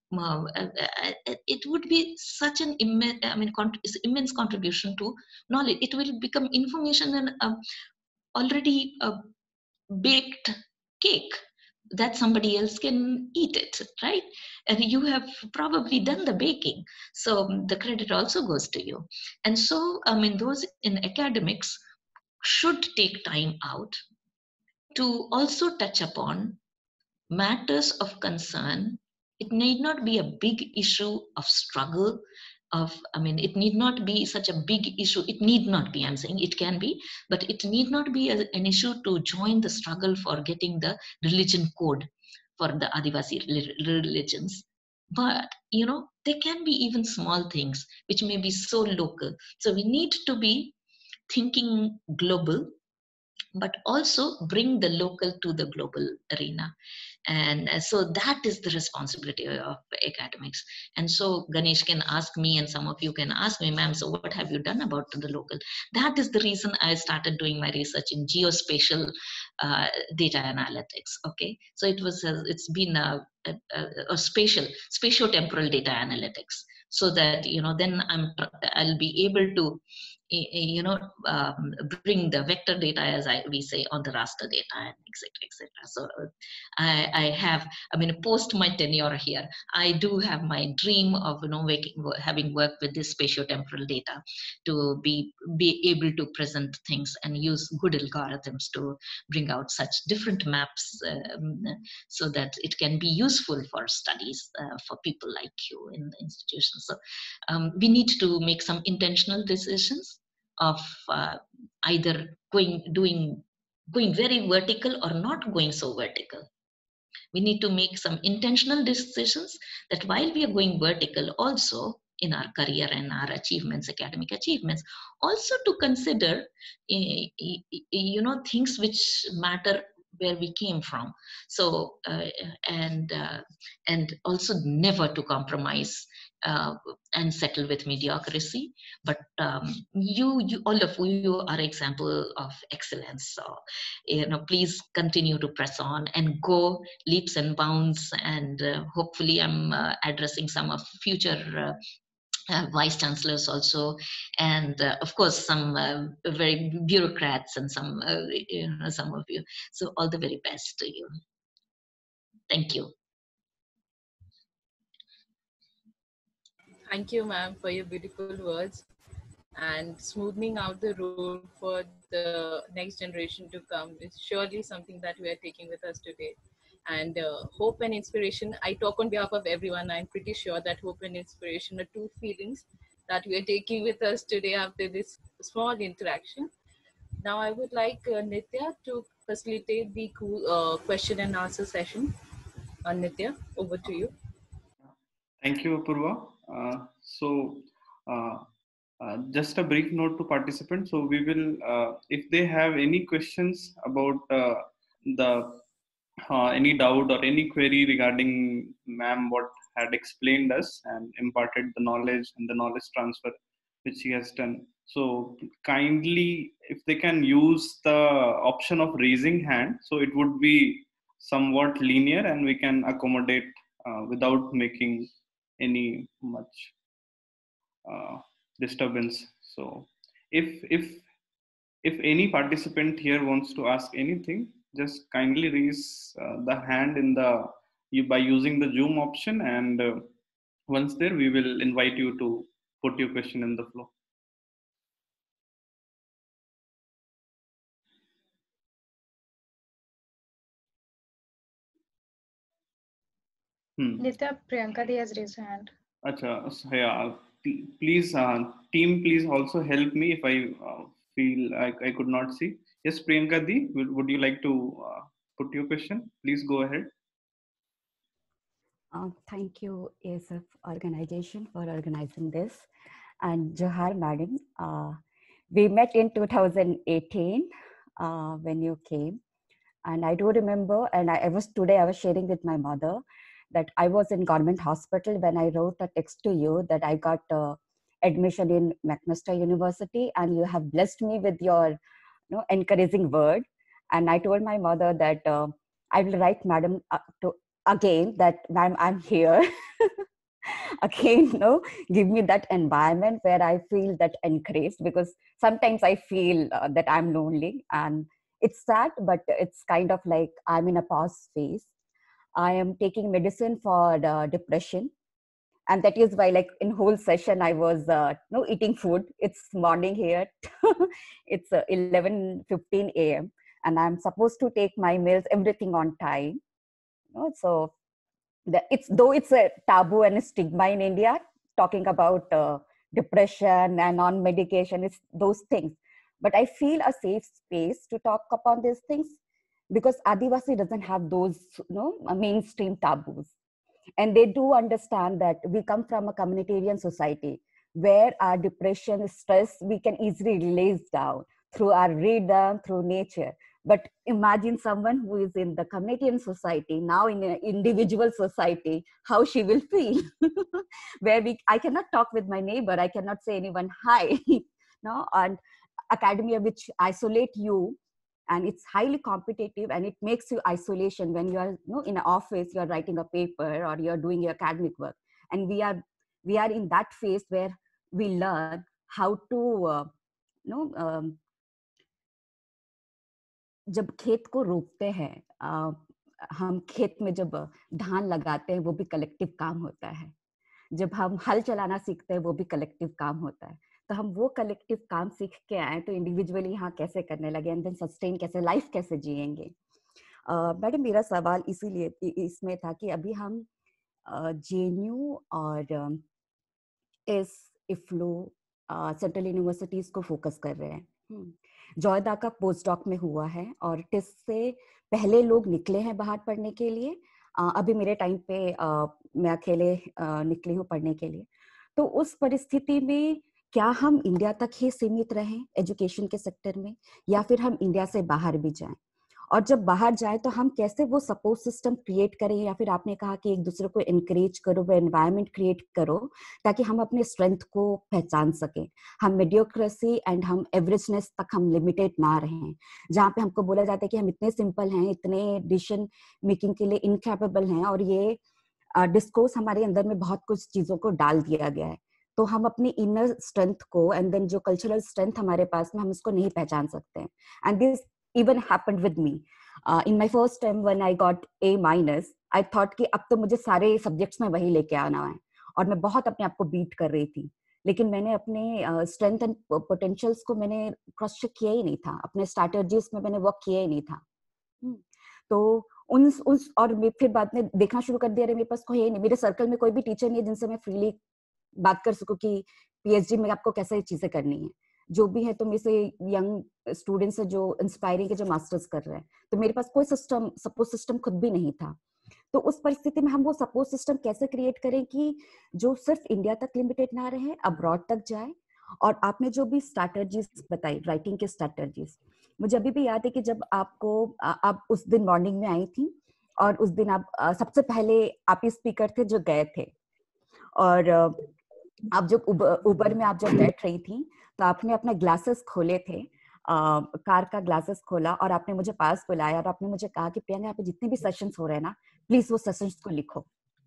[SPEAKER 2] it would be such an immense contribution to knowledge. It will become information and already baked cake that somebody else can eat it, right? And you have probably done the baking, so the credit also goes to you. And so, I mean, those in academics should take time out to also touch upon matters of concern. It need not be a big issue of struggle, it need not be such a big issue. It need not be, I'm saying it can be, but it need not be an issue to join the struggle for getting the religion code for the Adivasi religions. But, there can be even small things which may be so local. So we need to be thinking global, but also bring the local to the global arena. And so that is the responsibility of academics. And so Ganesh can ask me, and some of you can ask me, ma'am, so what have you done about the local? That is the reason I started doing my research in geospatial data analytics. Okay, so it's been a spatiotemporal data analytics. so that then I'll be able to bring the vector data, as we say, on the raster data, and etc., etc. So I have, post my tenure here, I do have my dream of having worked with this spatiotemporal data to be able to present things and use good algorithms to bring out such different maps, so that it can be useful for studies for people like you in the institutions. So we need to make some intentional decisions of either going very vertical or not going so vertical. We need to make some intentional decisions that while we are going vertical also in our career and our achievements, academic achievements, also to consider things which matter where we came from. So and also never to compromise and settle with mediocrity. But you all of you are example of excellence. So please continue to press on and go leaps and bounds, and hopefully I'm addressing some of future vice chancellors also, and of course some very bureaucrats and some some of you. So all the very best to you. Thank you.
[SPEAKER 1] Thank you, ma'am, for your beautiful words and smoothing out the road for the next generation to come is surely something that we are taking with us today. And hope and inspiration, I talk on behalf of everyone. I'm pretty sure that hope and inspiration are two feelings that we are taking with us today after this small interaction. Now, I would like Nitya to facilitate the question and answer session. Nitya, over to you.
[SPEAKER 4] Thank you, Apurva. Uh, just a brief note to participants. So we will, if they have any questions about the any doubt or any query regarding ma'am what had explained us and imparted the knowledge and the knowledge transfer which she has done. So kindly, if they can use the option of raising hand, so it would be somewhat linear and we can accommodate without making any much disturbance. So if any participant here wants to ask anything, just kindly raise the hand in the by using the Zoom option, and once there we will invite you to put your question in the flow.
[SPEAKER 5] Nitya, Priyanka Di has raised her hand.
[SPEAKER 4] Acha, so yeah, please, team, please also help me if I feel I could not see. Yes, Priyanka Di, would you like to put your question? Please go ahead.
[SPEAKER 6] Thank you, ASF organization, for organizing this. And Johar, madam, we met in 2018 when you came. And I do remember, and I was sharing with my mother that I was in government hospital when I wrote a text to you that I got admission in McMaster University, and you have blessed me with your encouraging word. And I told my mother that I will write madam again that ma'am, I'm here. Again, give me that environment where I feel that encouraged, because sometimes I feel that I'm lonely, and it's sad, but it's kind of like I'm in a pause phase. I am taking medicine for depression, and that is why, like, in whole session I was eating food. It's morning here. It's 11:15 a.m. and I'm supposed to take my meals, everything on time. So it's a taboo and a stigma in India talking about depression and on medication. It's those things, but I feel a safe space to talk upon these things because Adivasi doesn't have those mainstream taboos, and they do understand that we come from a communitarian society where our depression, stress, we can easily release down through our rhythm, through nature. But imagine someone who is in the communitarian society, now in an individual society, how she will feel. Where I cannot talk with my neighbor, I cannot say anyone hi. No, and academia which isolate you, and it's highly competitive, and it makes you isolation when you are in an office, you're writing a paper or you're doing your academic work, and we are we are in that phase where we learn how to जब खेत को रोपते हैं, हम खेत में जब धान लगाते हैं वो भी कलेक्टिव काम होता है, जब हम हल चलाना सीखते हैं वो भी कलेक्टिव काम होता है। तो हम वो कलेक्टिव काम सीख के आए तो इंडिविजुअली यहाँ कैसे करने लगे एंड देन सस्टेन कैसे, लाइफ कैसे जिएंगे। मैडम मेरा सवाल इसीलिए इसमें था कि अभी हम JNU और इस इफ्लो सेंट्रल यूनिवर्सिटीज को फोकस कर रहे हैं। जॉयदा का पोस्ट डॉक में हुआ है और टिस से पहले लोग निकले हैं बाहर पढ़ने के लिए। अभी मेरे टाइम पे मैं अकेले निकली हूँ पढ़ने के लिए। तो उस परिस्थिति में क्या हम इंडिया तक ही सीमित रहें एजुकेशन के सेक्टर में, या फिर हम इंडिया से बाहर भी जाएं? और जब बाहर जाए तो हम कैसे वो सपोर्ट सिस्टम क्रिएट करें, या फिर आपने कहा कि एक दूसरे को एनकरेज करो, वो एनवायरनमेंट क्रिएट करो ताकि हम अपने स्ट्रेंथ को पहचान सकें, हम मेडियोक्रेसी एंड हम एवरेजनेस तक हम लिमिटेड ना रहें, जहाँ पे हमको बोला जाता है कि हम इतने सिंपल हैं, इतने डिसीजन मेकिंग के लिए इनकैपेबल हैं, और ये डिस्कोर्स हमारे अंदर में बहुत कुछ चीजों को डाल दिया गया है। तो हम अपनी इनर स्ट्रेंथ को एंड देन जो कल्चरल स्ट्रेंथ हमारे पास में, हम उसको नहीं पहचान सकते हैं। And this even happened with me in my first term when I got A-, I thought कि अब तो मुझे सारे सब्जेक्ट्स में वही लेके आना है, और मैं बहुत अपने आप को बीट कर रही थी, लेकिन मैंने अपने स्ट्रेंथ एंड पोटेंशियल्स को मैंने क्रॉस चेक किया ही नहीं था, अपने स्ट्रैटेजीज में मैंने वर्क किया ही नहीं था। तो और मैं फिर बाद में देखना शुरू कर दिया, मेरे पास कोई है नहीं, मेरे सर्कल में कोई भी टीचर नहीं है जिनसे मैं फ्रीली बात कर सकूं कि PhD में आपको कैसे चीजें करनी है। जो भी है तो मेरे से यंग स्टूडेंट्स है जो इंस्पायरिंग है, जो मास्टर्स कर रहे हैं, तो मेरे पास कोई सिस्टम, सपोर्ट सिस्टम खुद भी नहीं था। तो उस परिस्थिति में हम वो सपोर्ट सिस्टम कैसे क्रिएट करें कि जो सिर्फ इंडिया तक लिमिटेड ना रहे, अब्रॉड तक जाए। और आपने जो भी स्ट्रैटेजीज बताई, राइटिंग के स्ट्रैटेजीज, मुझे अभी भी याद है कि जब आप उस दिन मॉर्निंग में आई थी, और उस दिन आप सबसे पहले आप ही स्पीकर थे जो गए थे, और आप जब उबर में आप जब बैठ रही थी तो आपने अपने ग्लासेस खोले थे, कार का ग्लासेस खोला, और आपने मुझे पास बुलाया और आपने मुझे कहा कि प्रियंका, यहाँ पे जितने भी सेशंस हो रहे हैं ना, प्लीज वो सेशंस को लिखो।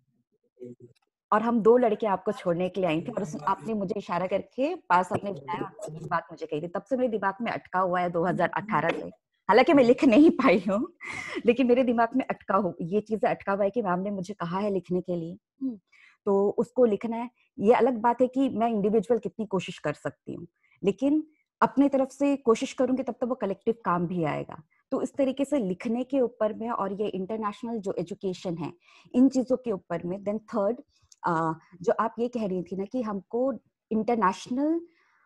[SPEAKER 6] और हम 2 लड़के आपको छोड़ने के लिए आई थी, और आपने मुझे इशारा करके पास अपने बुलाया और ये बात मुझे कही थी। तब से मेरे दिमाग में अटका हुआ है 2018 से, हालांकि मैं लिख नहीं पाई हूँ, लेकिन मेरे दिमाग में ये चीजें अटका हुआ है कि मैम ने मुझे कहा है लिखने के लिए, तो उसको लिखना है। ये अलग बात है कि मैं इंडिविजुअल कितनी कोशिश कर सकती हूँ, लेकिन अपनी तरफ से कोशिश करूंगी तब तक वो कलेक्टिव काम भी आएगा। तो इस तरीके से लिखने के ऊपर में, और ये इंटरनेशनल जो एजुकेशन है, इन चीजों के ऊपर में। देन थर्ड, जो आप ये कह रही थी ना कि हमको इंटरनेशनल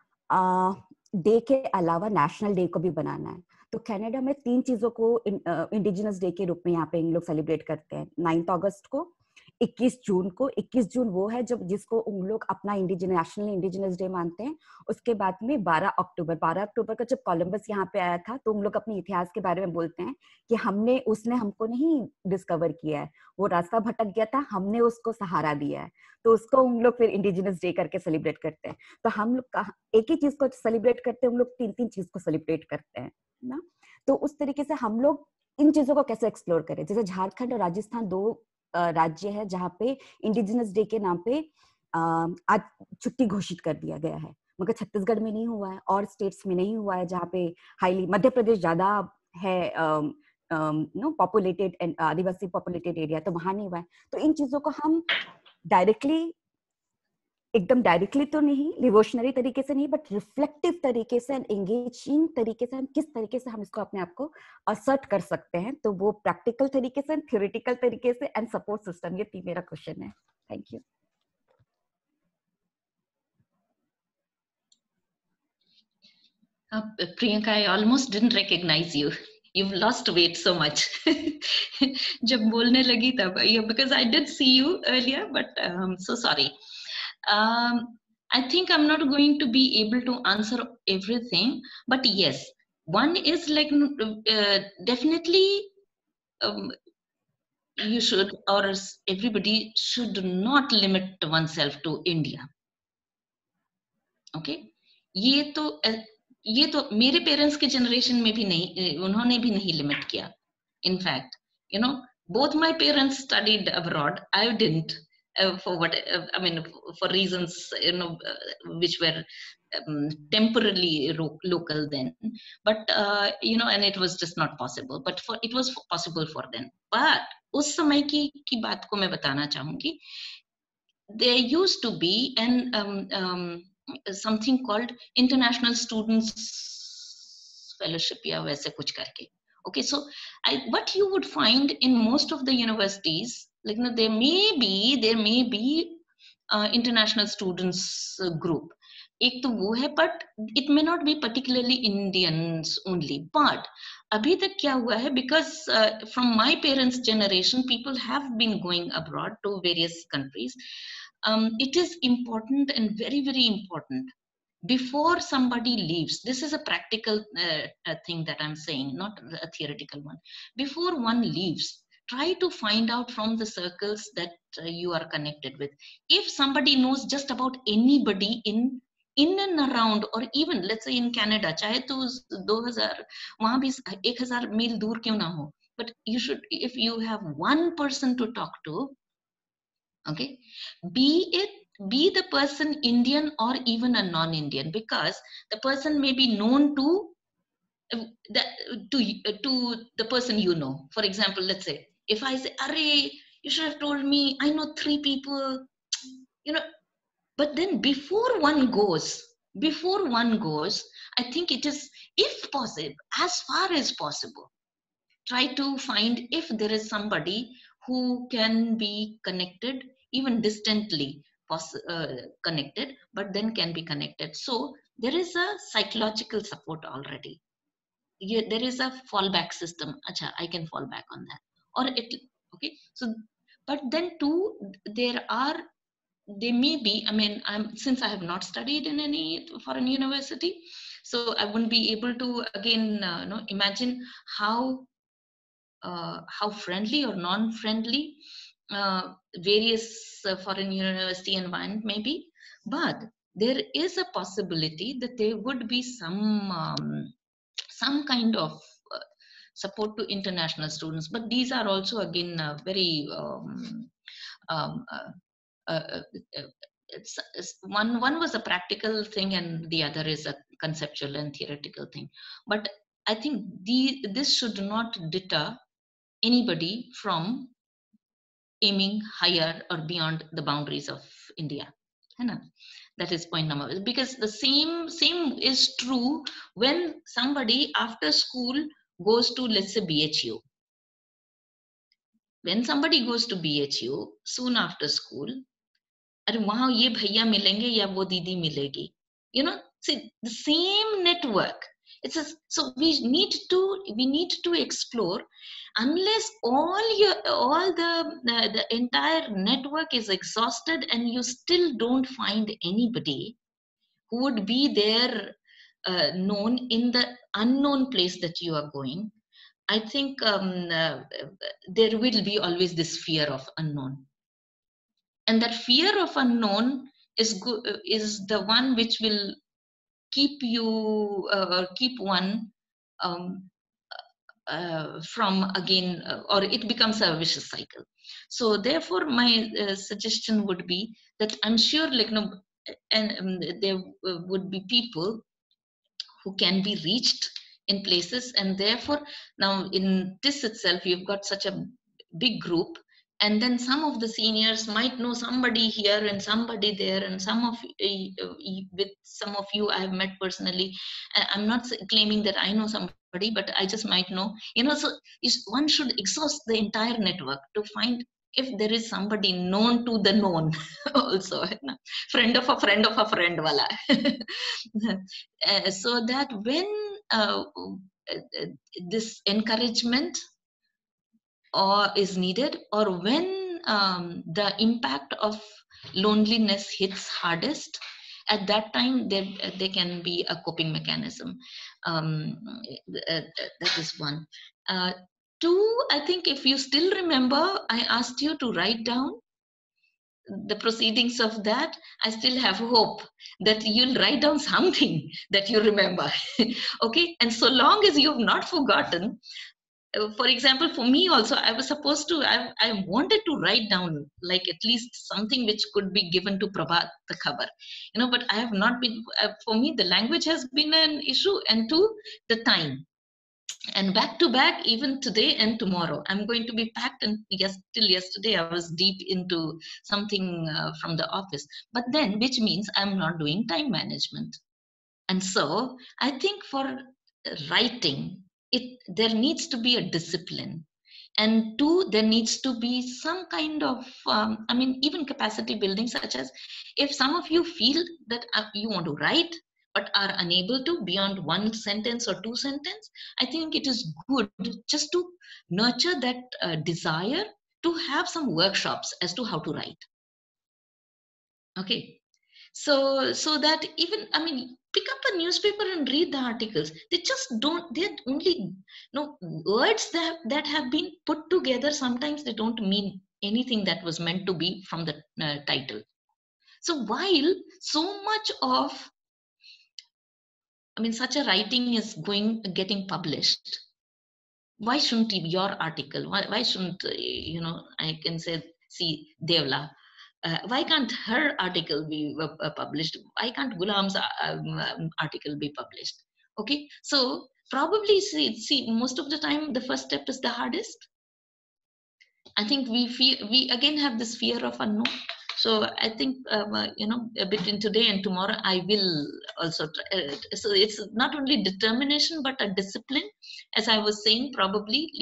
[SPEAKER 6] डे के अलावा नेशनल डे को भी बनाना है। तो कनाडा में 3 चीजों को इंडिजिनस डे के रूप में यहाँ पे इन लोग सेलिब्रेट करते हैं। 9 अगस्त को, 21 जून को। 21 जून वो है जब जिसको उन लोग अपना नेशनल इंडिजिनस डे मानते हैं। उसके बाद में 12 अक्टूबर का जब कोलंबस यहाँ पे आया था, तो उन लोग अपने इतिहास के बारे में बोलते हैं कि उसने हमको नहीं डिस्कवर किया है, वो रास्ता भटक गया था, हमने उसको सहारा दिया है। तो उसको उन लोग फिर इंडिजिनस डे करके सेलिब्रेट करते हैं। तो हम लोग एक ही चीज को सेलिब्रेट करते हैं, उन लोग 3 चीज को सेलिब्रेट करते हैं ना। तो उस तरीके से हम लोग इन चीजों को कैसे एक्सप्लोर करें। जैसे झारखंड और राजस्थान 2 राज्य है जहाँ पे इंडिजिनस डे के नाम पे आज छुट्टी घोषित कर दिया गया है, मगर छत्तीसगढ़ में नहीं हुआ है, और स्टेट्स में नहीं हुआ है जहाँ पे हाईली, मध्य प्रदेश ज्यादा है पॉपुलेटेड एंड आदिवासी पॉपुलेटेड एरिया, तो वहां नहीं हुआ है। तो इन चीजों को हम एकदम डायरेक्टली तो नहीं, डिवोशनरी तरीके से नहीं, बट रिफ्लेक्टिव तरीके से, एंगेजिंग तरीके से हम किस तरीके से हम इसको अपने आप को असर्ट कर सकते हैं। तो वो प्रैक्टिकल तरीके से, थ्योरेटिकल तरीके से, एंड सपोर्ट सिस्टम, ये 3 मेरा क्वेश्चन है। Thank you.
[SPEAKER 2] Priyanka, I almost didn't recognize you. You've lost weight so much. जब बोलने लगी तब, because I did see you earlier, but so sorry. I think I'm not going to be able to answer everything, but yes, one is like definitely you should, or everybody should not limit oneself to India. Okay, ये तो मेरे parents के generation में भी नहीं, उन्होंने भी नहीं लिमिट किया। In fact both my parents studied abroad, I didn't. for what I mean, for reasons which were temporarily local then, but and it was just not possible. But it was possible for them. But उस समय की बात को मैं बताना चाहूंगी. There used to be something called International Students Fellowship या वैसे कुछ करके. Okay, so what you would find in most of the universities, like there may be international students group. एक तो वो है, but it may not be particularly Indians only. But अभी तक क्या हुआ है, because from my parents' generation, people have been going abroad to various countries. It is important and very, very important. Before somebody leaves, this is a practical thing that I'm saying, not a theoretical one. Before one leaves, try to find out from the circles that you are connected with. If somebody knows just about anybody in and around, or even let's say in Canada, चाहे तो 2000 वहाँ भी 1000 मील दूर क्यों ना हो, but you should, if you have one person to talk to, okay, be the person Indian or even a non-Indian, because the person may be known to the person you know. For example, let's say if I say, "Arey, you should have told me. I know 3 people," But then before one goes, I think it is, if possible, as far as possible, try to find if there is somebody who can be connected, even distantly connected, but then can be connected. So there is a psychological support already. There is a fallback system. Acha, I can fall back on that. Okay. So, but then too, they may be, since I have not studied in any foreign university, so I wouldn't be able to again imagine how friendly or non-friendly various foreign university environment may be. But there is a possibility that there would be some kind of support to international students. But these are also again very one was a practical thing and the other is a conceptual and theoretical thing. But I think this should not deter anybody from aiming higher or beyond the boundaries of India. That is point number one. Because the same is true when somebody after school goes to, let's say, BHU. When somebody goes to BHU soon after school, अरे वहां ये भैया मिलेंगे या वो दीदी मिलेगी, see the same network. So we need to explore. Unless all the entire network is exhausted and you still don't find anybody who would be there known in the unknown place that you are going, I think there will be always this fear of unknown. And that fear of unknown is the one which will keep one from again, or it becomes a vicious cycle. So therefore, my suggestion would be that I'm sure, there would be people who can be reached in places, and therefore now in this itself, you've got such a big group. And then some of the seniors might know somebody here and somebody there, and with some of you I have met personally. I'm not claiming that I know somebody, but I just might know. So one should exhaust the entire network to find if there is somebody known to the known also. Friend of a friend of a friend wala. So that when this encouragement is needed, or when the impact of loneliness hits hardest, at that time there can be a coping mechanism. That is one. Two, I think if you still remember, I asked you to write down the proceedings of that. I still have hope that you'll write down something that you remember. Okay, and so long as you've not forgotten, for example, for me also, I was supposed to, I wanted to write down like at least something which could be given to Prabhat the Khabar, but I have not been, for me, the language has been an issue, and two, the time. And back to back, even today and tomorrow, I'm going to be packed. And yes, till yesterday, I was deep into something from the office. But then, which means I'm not doing time management. And so I think for writing, there needs to be a discipline. And two, there needs to be some kind of, even capacity building, such as if some of you feel that you want to write, but are unable to beyond one sentence or two sentences, I think it is good just to nurture that desire to have some workshops as to how to write. Okay. So that even, pick up a newspaper and read the articles. They just don't, they're only words that have been put together. Sometimes they don't mean anything that was meant to be from the title. So while so much of, such a writing is getting published, why shouldn't your article, why shouldn't, I can say, see, Devla, why can't her article be published? Why can't Gulam's article be published? Okay, so probably see, most of the time the first step is the hardest. I think we again have this fear of unknown. So I think between today and tomorrow, I will also try. So it's not only determination but a discipline, as I was saying. Probably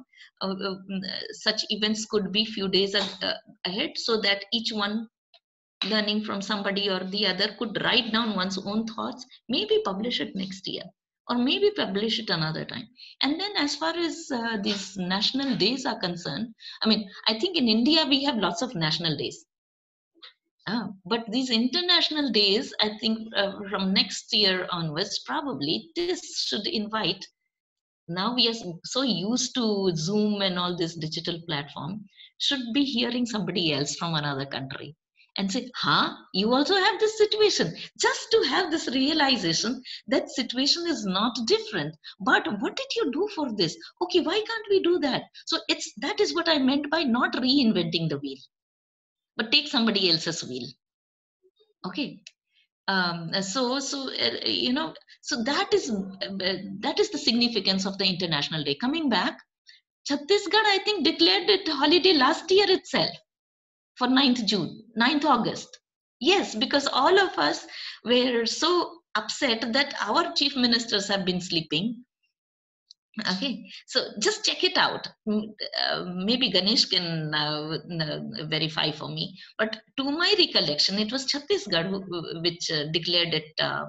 [SPEAKER 2] such events could be few days ahead, so that each one, learning from somebody or the other, could write down one's own thoughts, maybe publish it next year, or maybe publish it another time. And then as far as these national days are concerned, I think in India we have lots of national days. But these international days, I think from next year onwards, probably this should invite. Now we are so used to Zoom and all this digital platform, should be hearing somebody else from another country and say, you also have this situation. Just to have this realization that situation is not different. But what did you do for this? Okay, why can't we do that? So that is what I meant by not reinventing the wheel, but take somebody else's wheel. Okay. So that is the significance of the International Day. Coming back, Chhattisgarh, I think, declared it holiday last year itself for 9th August. Yes, because all of us were so upset that our chief ministers have been sleeping. Okay, so just check it out. Maybe Ganesh can verify for me. But to my recollection, it was Chhattisgarh which declared it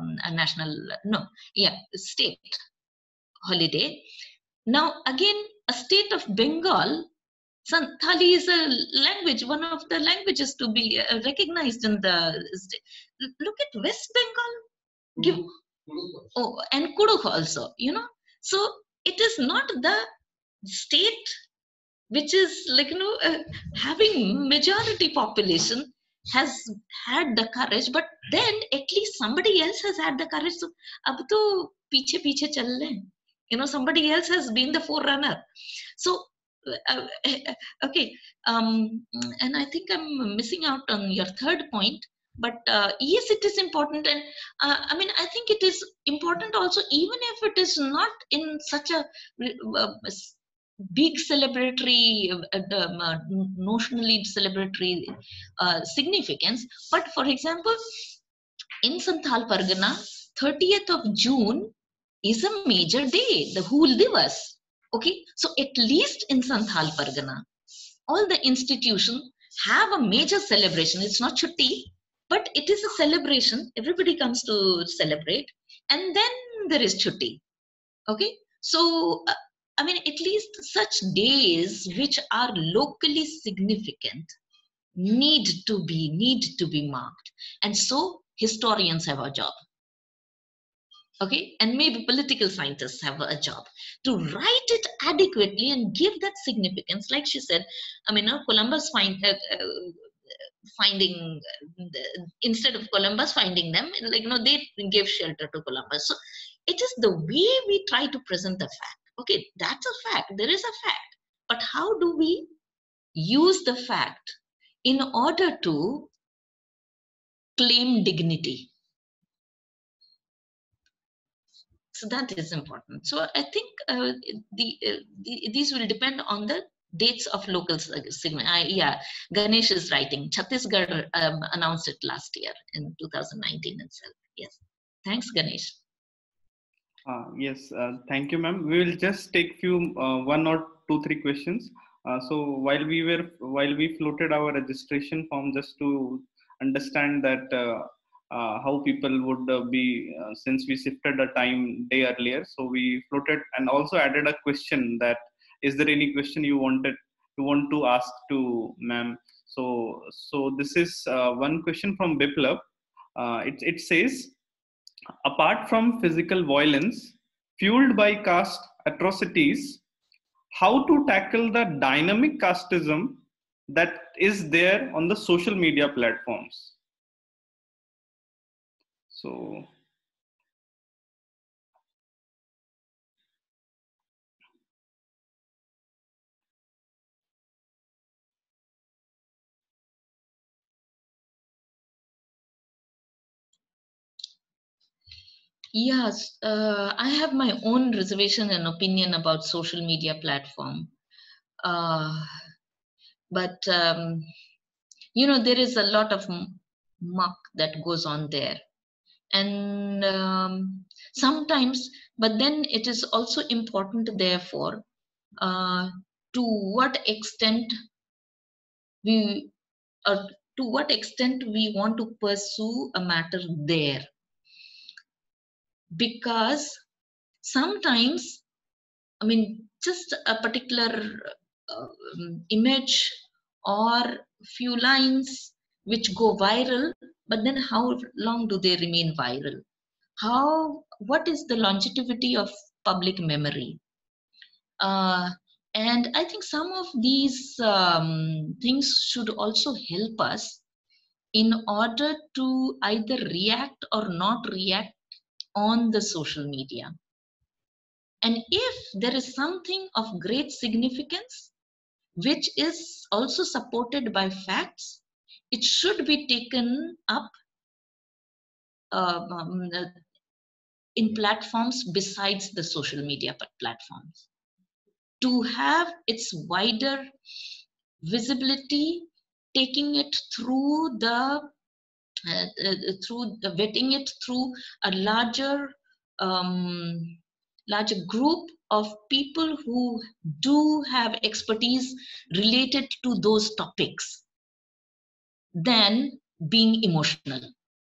[SPEAKER 2] state holiday. Now, again, a state of Bengal, Santhali is a language, one of the languages to be recognized in the state. Look at West Bengal. And Kudukh also, So it is not the state which is having majority population has had the courage, but then at least somebody else has had the courage. So ab to piche chal rahe, somebody else has been the forerunner. So okay, and I think I'm missing out on your third point. But yes, it is important, and I think it is important also, even if it is not in such a big celebratory, notionally celebratory significance. But for example, in Santhal Pargana, 30th of June is a major day, the Hool Divas. Okay, so at least in Santhal Pargana, all the institutions have a major celebration. It's not chutti, but it is a celebration. Everybody comes to celebrate, and then there is chutti. Okay, so at least such days which are locally significant need to be marked, and so historians have a job. Okay, and maybe political scientists have a job to write it adequately and give that significance. Like she said, Columbus finding instead of Columbus finding them, they gave shelter to Columbus. So it is the way we try to present the fact. Okay, that's a fact. There is a fact. But how do we use the fact in order to claim dignity? So that is important. So I think these will depend on the dates of local segment. Yeah, Ganesh is writing. Chhattisgarh announced it last year in 2019 itself. Yes. Thanks, Ganesh.
[SPEAKER 4] Yes, thank you, ma'am. We will just take few one or two, three questions. So while we floated our registration form, just to understand that how people would be, since we shifted a time day earlier, so we floated and also added a question that is there any question you want to ask to ma'am? So this is one question from Biplab. It says, apart from physical violence fueled by caste atrocities, how to tackle the dynamic casteism that is there on the social media platforms? So,
[SPEAKER 2] Yes, I have my own reservation and opinion about social media platform. Uh, but there is a lot of muck that goes on there, and sometimes. But then it is also important, therefore, uh, to what extent we, to what extent we want to pursue a matter there, because sometimes, I mean, just a particular image or few lines which go viral, but then how long do they remain viral? What is the longevity of public memory? And I think some of these things should also help us in order to either react or not react on the social media. And if there is something of great significance, which is also supported by facts, it should be taken up uh, um, uh, in platforms besides the social media platforms, to have its wider visibility, taking it through vetting it through a um, larger group of people who do have expertise related to those topics than being emotional.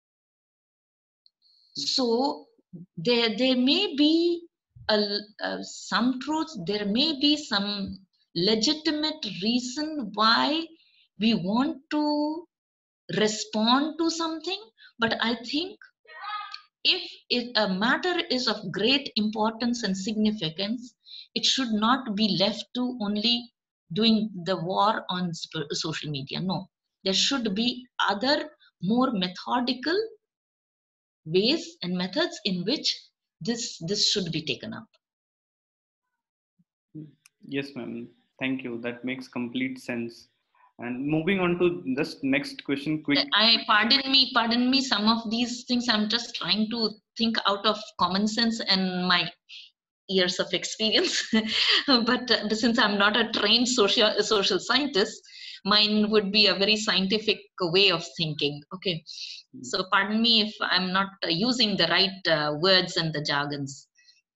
[SPEAKER 2] So there may be some truths, there may be some legitimate reason why we want to respond to something, but I think if a matter is of great importance and significance, it should not be left to only doing the war on social media. No, there should be other more methodical ways and methods in which this should be taken up.
[SPEAKER 4] yes, ma'am. Thank you. That makes complete sense. And moving on to just next question, quick.
[SPEAKER 2] Pardon me. Some of these things I'm just trying to think out of common sense and my years of experience. But since I'm not a trained social scientist, mine would be a very scientific way of thinking. Okay, so pardon me if I'm not using the right words and the jargons.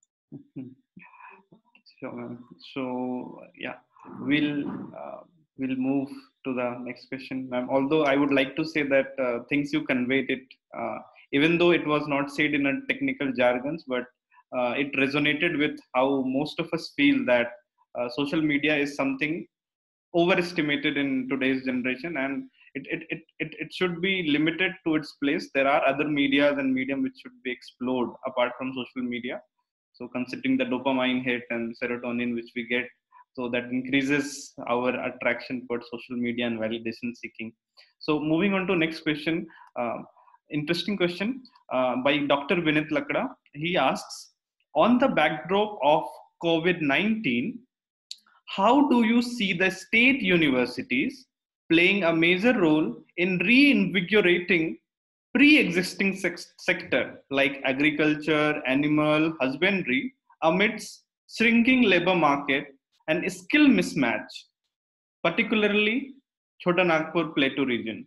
[SPEAKER 4] Sure, ma'am. So yeah, we'll move to the next question, ma'am. Although I would like to say that things you conveyed it, even though it was not said in a technical jargons, but it resonated with how most of us feel that social media is something overestimated in today's generation, and it should be limited to its place. There are other medias and medium which should be explored apart from social media. So considering the dopamine hit and serotonin which we get, so that increases our attraction towards social media and validation seeking. So moving on to next question, interesting question by Dr. Vinit Lakda. He asks, on the backdrop of COVID-19, how do you see the state universities playing a major role in reinvigorating pre-existing sector like agriculture, animal husbandry amidst shrinking labor market and skill mismatch, particularly Chota Nagpur Plateau region?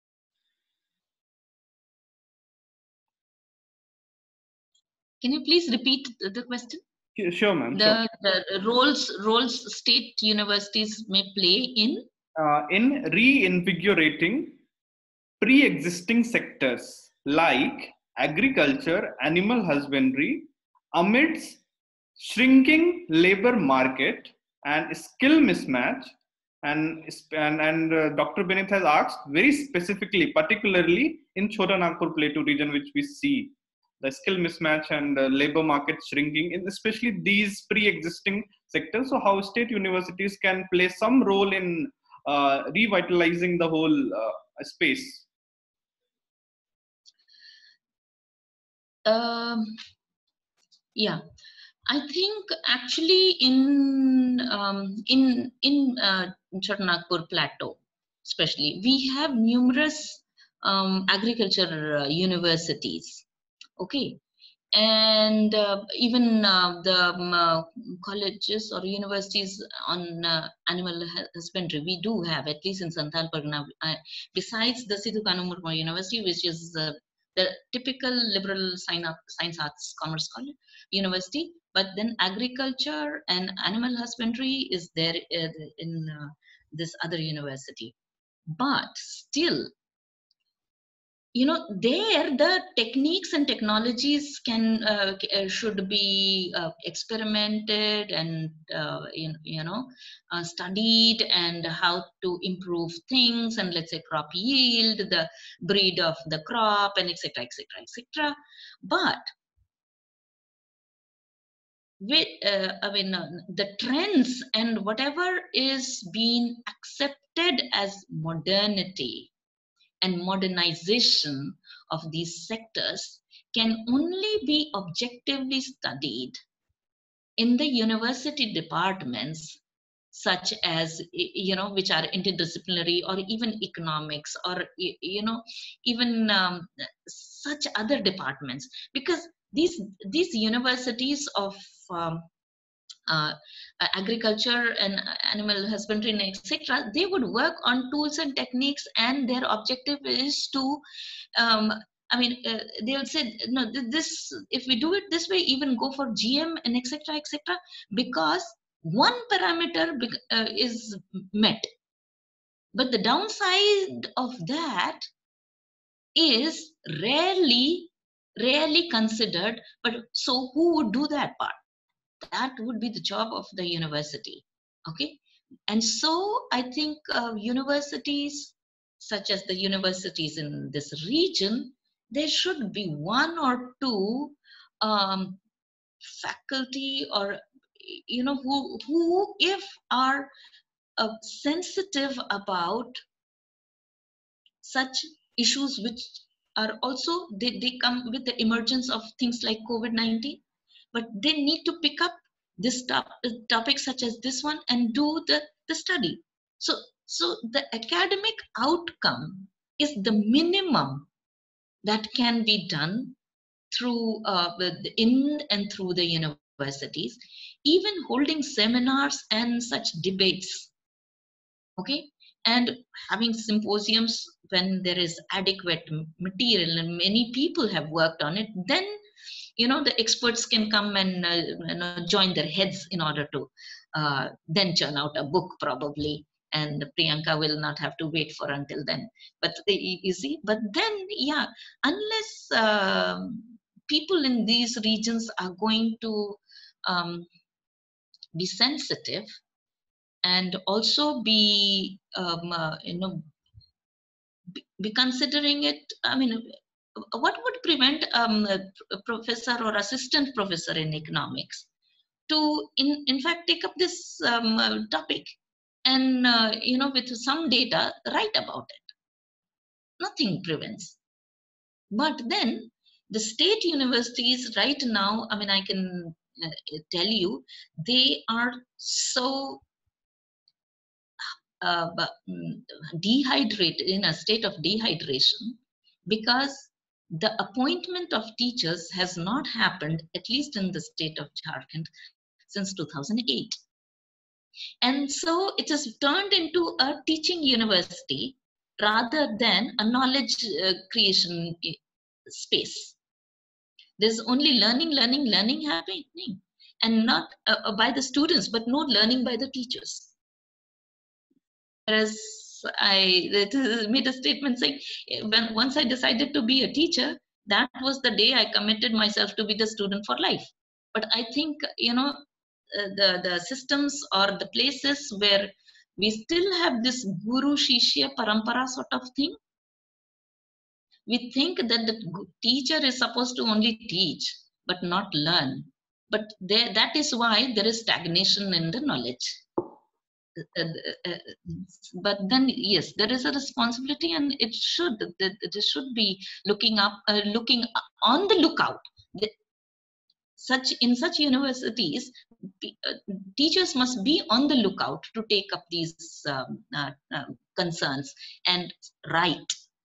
[SPEAKER 2] Can you please repeat the question?
[SPEAKER 4] Sure, ma'am. Sure.
[SPEAKER 2] The roles state universities may play
[SPEAKER 4] in reinvigorating pre-existing sectors like agriculture, animal husbandry amidst shrinking labor market and skill mismatch. And Dr. Benith has asked very specifically, particularly in Chota Nagpur Plateau region, which we see the skill mismatch and labor market shrinking, in especially these pre-existing sectors. So how state universities can play some role in revitalizing the whole space?
[SPEAKER 2] Yeah, I think actually in Chota Nagpur Plateau, especially, we have numerous agriculture universities. Okay, and even the colleges or universities on animal husbandry, we do have, at least in Santhal Pargana, besides the Sidhu Kanu Murmu University, which is the typical liberal science arts commerce college university, but then agriculture and animal husbandry is there in this other university. But still, there the techniques and technologies should be experimented and studied, and how to improve things, and let's say crop yield, the breed of the crop, and etc, etc, etc. But with the trends and whatever is being accepted as modernity and modernization of these sectors can only be objectively studied in the university departments, such as which are interdisciplinary, or even economics, or even such other departments, because these universities of agriculture and animal husbandry and etc, they would work on tools and techniques, and their objective is to they'll say, no, this, if we do it this way, even go for GM and etc, because one parameter is met. But the downside of that is rarely considered. But so who would do that part? That would be the job of the university. Okay, and so I think universities such as the universities in this region, there should be one or two faculty, or who if are sensitive about such issues, which are also they come with the emergence of things like COVID-19, but they need to pick up this topic such as this one and do the study. So the academic outcome is the minimum that can be done through in and through the universities, even holding seminars and such debates. Okay, and having symposiums when there is adequate material and many people have worked on it, then the experts can come and join their heads in order to then churn out a book probably, and Priyanka will not have to wait for until then. But you see, but then yeah, unless people in these regions are going to be sensitive and also be be considering it. I mean, what would prevent a professor or assistant professor in economics to in fact take up this topic and with some data write about it? Nothing prevents. But then the state universities right now, I mean, I can tell you, they are so dehydrated, in a state of dehydration, because the appointment of teachers has not happened, at least in the state of Jharkhand, since 2008. And so it has turned into a teaching university rather than a knowledge creation space. There's only learning happening, and not by the students, but no learning by the teachers. Whereas I made a statement saying, once I decided to be a teacher, that was the day I committed myself to be the student for life. But I think, the systems or the places where we still have this guru shishya parampara sort of thing, we think that the teacher is supposed to only teach but not learn. But that is why there is stagnation in the knowledge. But then, yes, there is a responsibility, and it should be looking on the lookout. In such universities, teachers must be on the lookout to take up these concerns and write.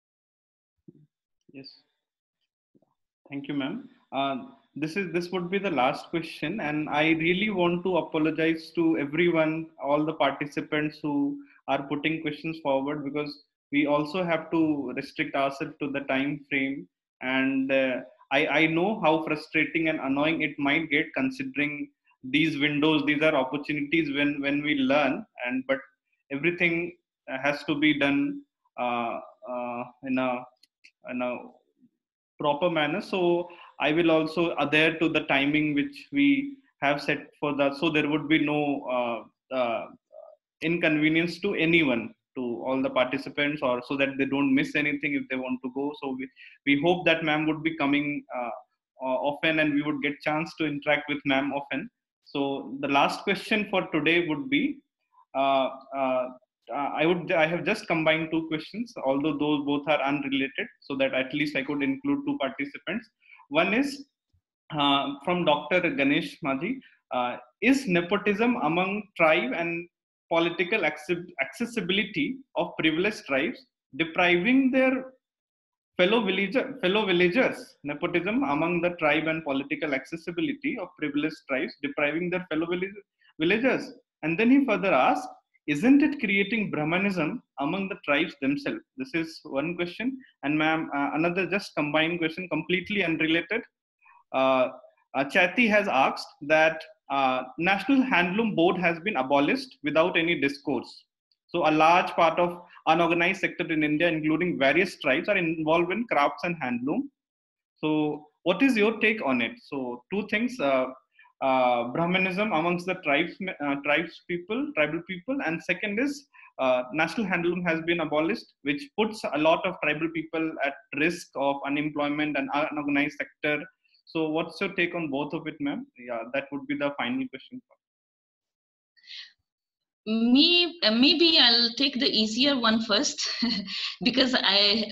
[SPEAKER 4] Yes. Thank you, ma'am. This would be the last question, and I really want to apologize to everyone, all the participants who are putting questions forward, because we also have to restrict ourselves to the time frame. And I know how frustrating and annoying it might get, considering these windows. These are opportunities when we learn, but everything has to be done in a proper manner. So I will also adhere to the timing which we have set for that, so there would be no inconvenience to anyone, to all the participants, or so that they don't miss anything if they want to go. So we hope that ma'am would be coming often, and we would get chance to interact with ma'am often. So the last question for today would be, uh, uh, I have just combined two questions, although those both are unrelated, so that at least I could include two participants. One is from Dr. Ganesh Maji. Is nepotism among tribe and political accessibility of privileged tribes depriving their fellow villagers? Nepotism among the tribe and political accessibility of privileged tribes depriving their fellow villagers. And then he further asks, isn't it creating Brahmanism among the tribes themselves? This is one question. And ma'am, another just combined question, completely unrelated. Chati has asked that National Handloom Board has been abolished without any discourse. So a large part of unorganized sector in India, including various tribes, are involved in crafts and handloom. So what is your take on it? So two things, Brahmanism amongst the tribal people, and second is national handloom has been abolished, which puts a lot of tribal people at risk of unemployment and unorganized sector. So what's your take on both of it, ma'am? Yeah, that would be the final question.
[SPEAKER 2] Maybe I'll take the easier one first because I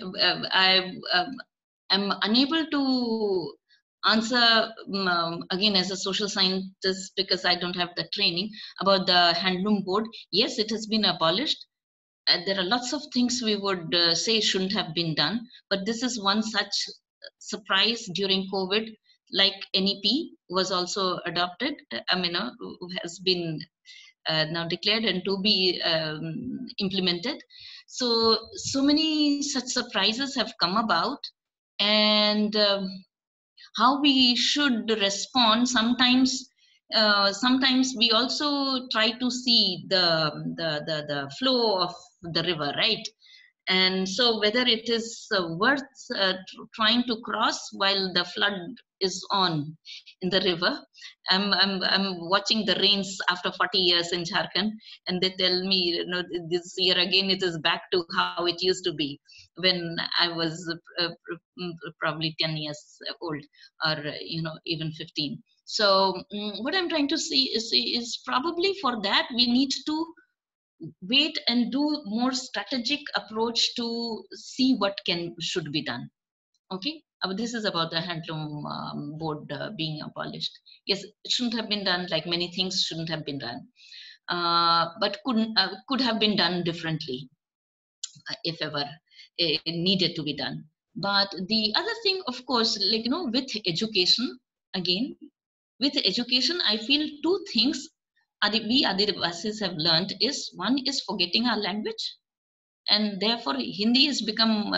[SPEAKER 2] am unable to answer again as a social scientist, because I don't have the training about the handloom board. Yes, it has been abolished. There are lots of things we would say shouldn't have been done, but this is one such surprise during COVID. Like NEP was also adopted, has been now declared and to be implemented. So many such surprises have come about, and how we should respond. Sometimes we also try to see the flow of the river, right? And so whether it is worth trying to cross while the flood is on in the river. I'm watching the rains after 40 years in Jharkhand, and they tell me, this year again it is back to how it used to be when I was probably 10 years old, or even 15. So what I'm trying to see is probably for that we need to wait and do more strategic approach to see what should be done. Okay, this is about the handloom board being abolished. Yes, it shouldn't have been done. Like many things shouldn't have been done, but could have been done differently if ever it needed to be done. But the other thing, of course, like, you know, with education, again, with education, I feel two things we Adivasis have learned is, one is forgetting our language, and therefore Hindi has become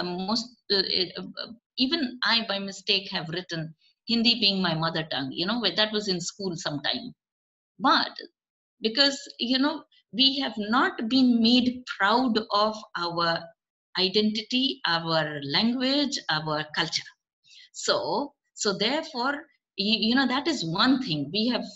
[SPEAKER 2] even I by mistake have written Hindi being my mother tongue, you know, that was in school sometime. But because, you know, we have not been made proud of our identity, our language, our culture. So therefore, you know, that is one thing we have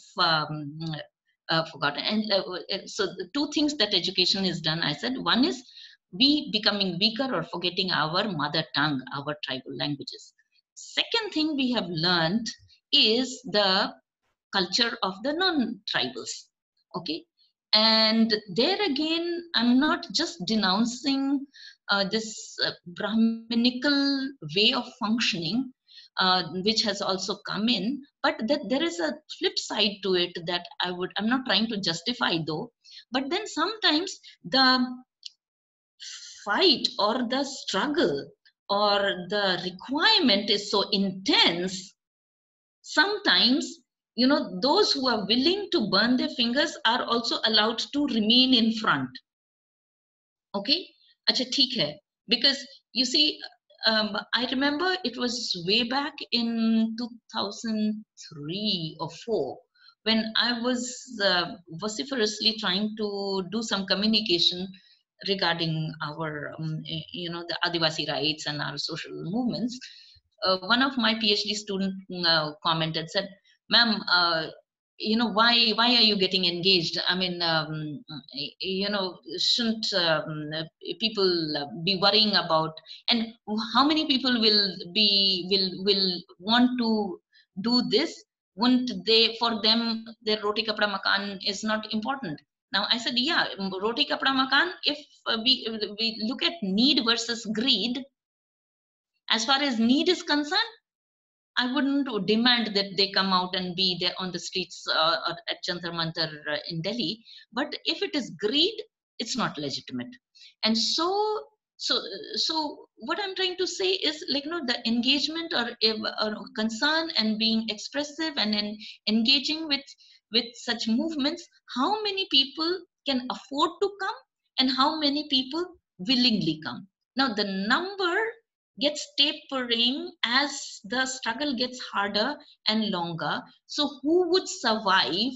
[SPEAKER 2] forgotten. And so the two things that education has done, I said, one is we becoming weaker or forgetting our mother tongue, our tribal languages. Second thing we have learned is the culture of the non-tribals. Okay, and there again, I'm not just denouncing this Brahminical way of functioning, which has also come in, but that there is a flip side to it that I'm not trying to justify though. But then sometimes the fight or the struggle or the requirement is so intense, sometimes, you know, those who are willing to burn their fingers are also allowed to remain in front. Okay, acha, theek hai. Because you see, I remember it was way back in 2003 or 4 when I was vociferously trying to do some communication regarding our, you know, the Adivasi rights and our social movements. One of my PhD students commented, said, "Ma'am, you know, why are you getting engaged? I mean, you know, shouldn't people be worrying about, and how many people will want to do this? Wouldn't they, for them, their roti kapda makan is not important?" Now I said, yeah, roti kapda makan, if we look at need versus greed, as far as need is concerned, I wouldn't demand that they come out and be there on the streets or at Jantar Mantar in Delhi. But if it is greed, it's not legitimate. And so what I'm trying to say is, like, you know, the engagement or concern and being expressive and engaging with such movements, how many people can afford to come and how many people willingly come. Now the number gets tapering as the struggle gets harder and longer. So who would survive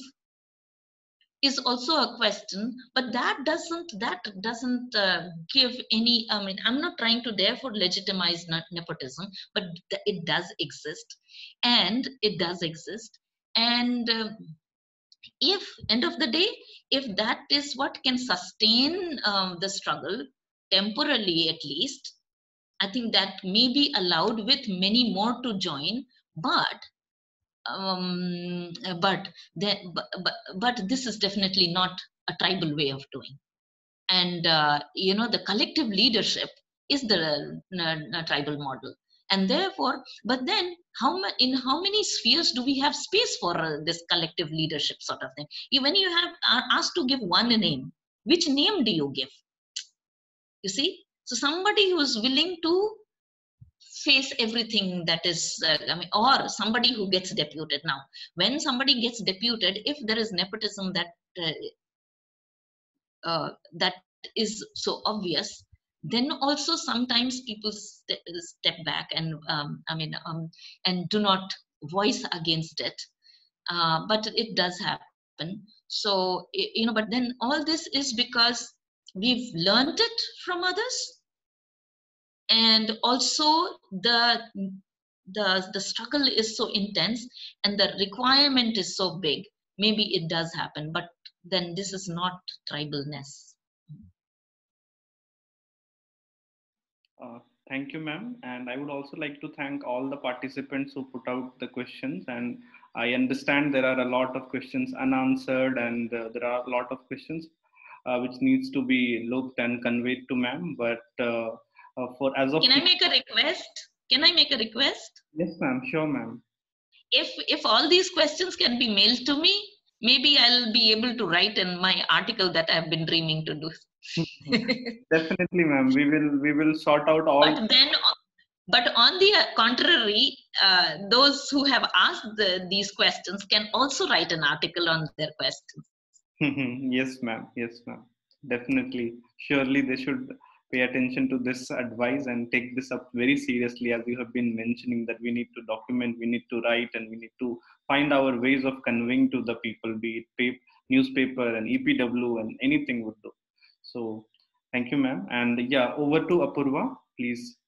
[SPEAKER 2] is also a question, but that doesn't give any, I mean, I'm not trying to therefore legitimize nepotism, but it does exist, and if end of the day, if that is what can sustain the struggle temporarily at least, I think that may be allowed with many more to join, but this is definitely not a tribal way of doing. And you know, the collective leadership is the tribal model, and therefore, but then in how many spheres do we have space for this collective leadership sort of thing? When you are asked to give one name, which name do you give? You see, so somebody who is willing to face everything that is, I mean, or somebody who gets deputed. Now, when somebody gets deputed, if there is nepotism that that is so obvious, then also sometimes people step back and and do not voice against it. But it does happen. So, you know, but then all this is because we've learned it from others, and also the struggle is so intense and the requirement is so big. Maybe it does happen, but then this is not tribalness.
[SPEAKER 4] Thank you, ma'am. And I would also like to thank all the participants who put out the questions. And I understand there are a lot of questions unanswered, and there are a lot of questions which needs to be looked and conveyed to ma'am. But for as of
[SPEAKER 2] can I make a request? Can I make a request?
[SPEAKER 4] Yes, ma'am. Sure, ma'am.
[SPEAKER 2] If all these questions can be mailed to me, maybe I'll be able to write in my article that I've been dreaming to do.
[SPEAKER 4] Definitely, ma'am. We will sort out all.
[SPEAKER 2] But on the contrary, those who have asked these questions can also write an article on their questions.
[SPEAKER 4] Yes, ma'am. Yes, ma'am. Definitely. Surely they should pay attention to this advice and take this up very seriously, as you have been mentioning that we need to document, we need to write, and we need to find our ways of conveying to the people, be it newspaper and EPW and anything would do. So, thank you, ma'am. And yeah, over to Apurva, please.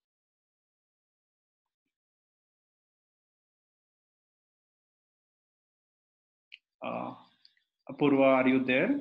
[SPEAKER 4] Apurva, are you there?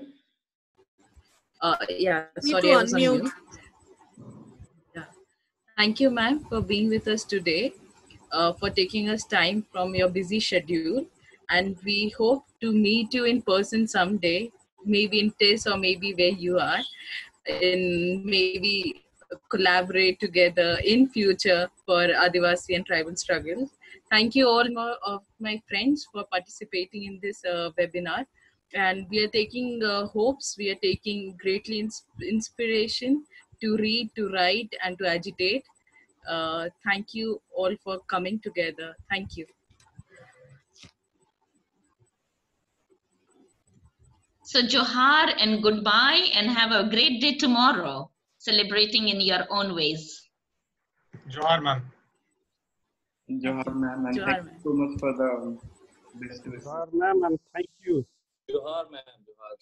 [SPEAKER 1] Yeah,
[SPEAKER 7] Need
[SPEAKER 1] sorry,
[SPEAKER 7] to
[SPEAKER 1] I was on
[SPEAKER 7] unmute.
[SPEAKER 1] mute. Yeah. Thank you, ma'am, for being with us today, for taking us time from your busy schedule. And we hope to meet you in person someday, maybe in TIS or maybe where you are, and maybe collaborate together in future for Adivasi and tribal struggles. Thank you all of my friends for participating in this webinar. And we are taking hopes, we are taking greatly inspiration to read, to write, and to agitate. Thank you all for coming together. Thank you.
[SPEAKER 2] So Johar and goodbye, and have a great day tomorrow, celebrating in your own ways.
[SPEAKER 8] Johar, ma'am.
[SPEAKER 4] Johar, ma'am, and thank you so much for the best wishes.
[SPEAKER 9] Johar, ma'am, and thank you.
[SPEAKER 10] Johar, ma'am. Johar.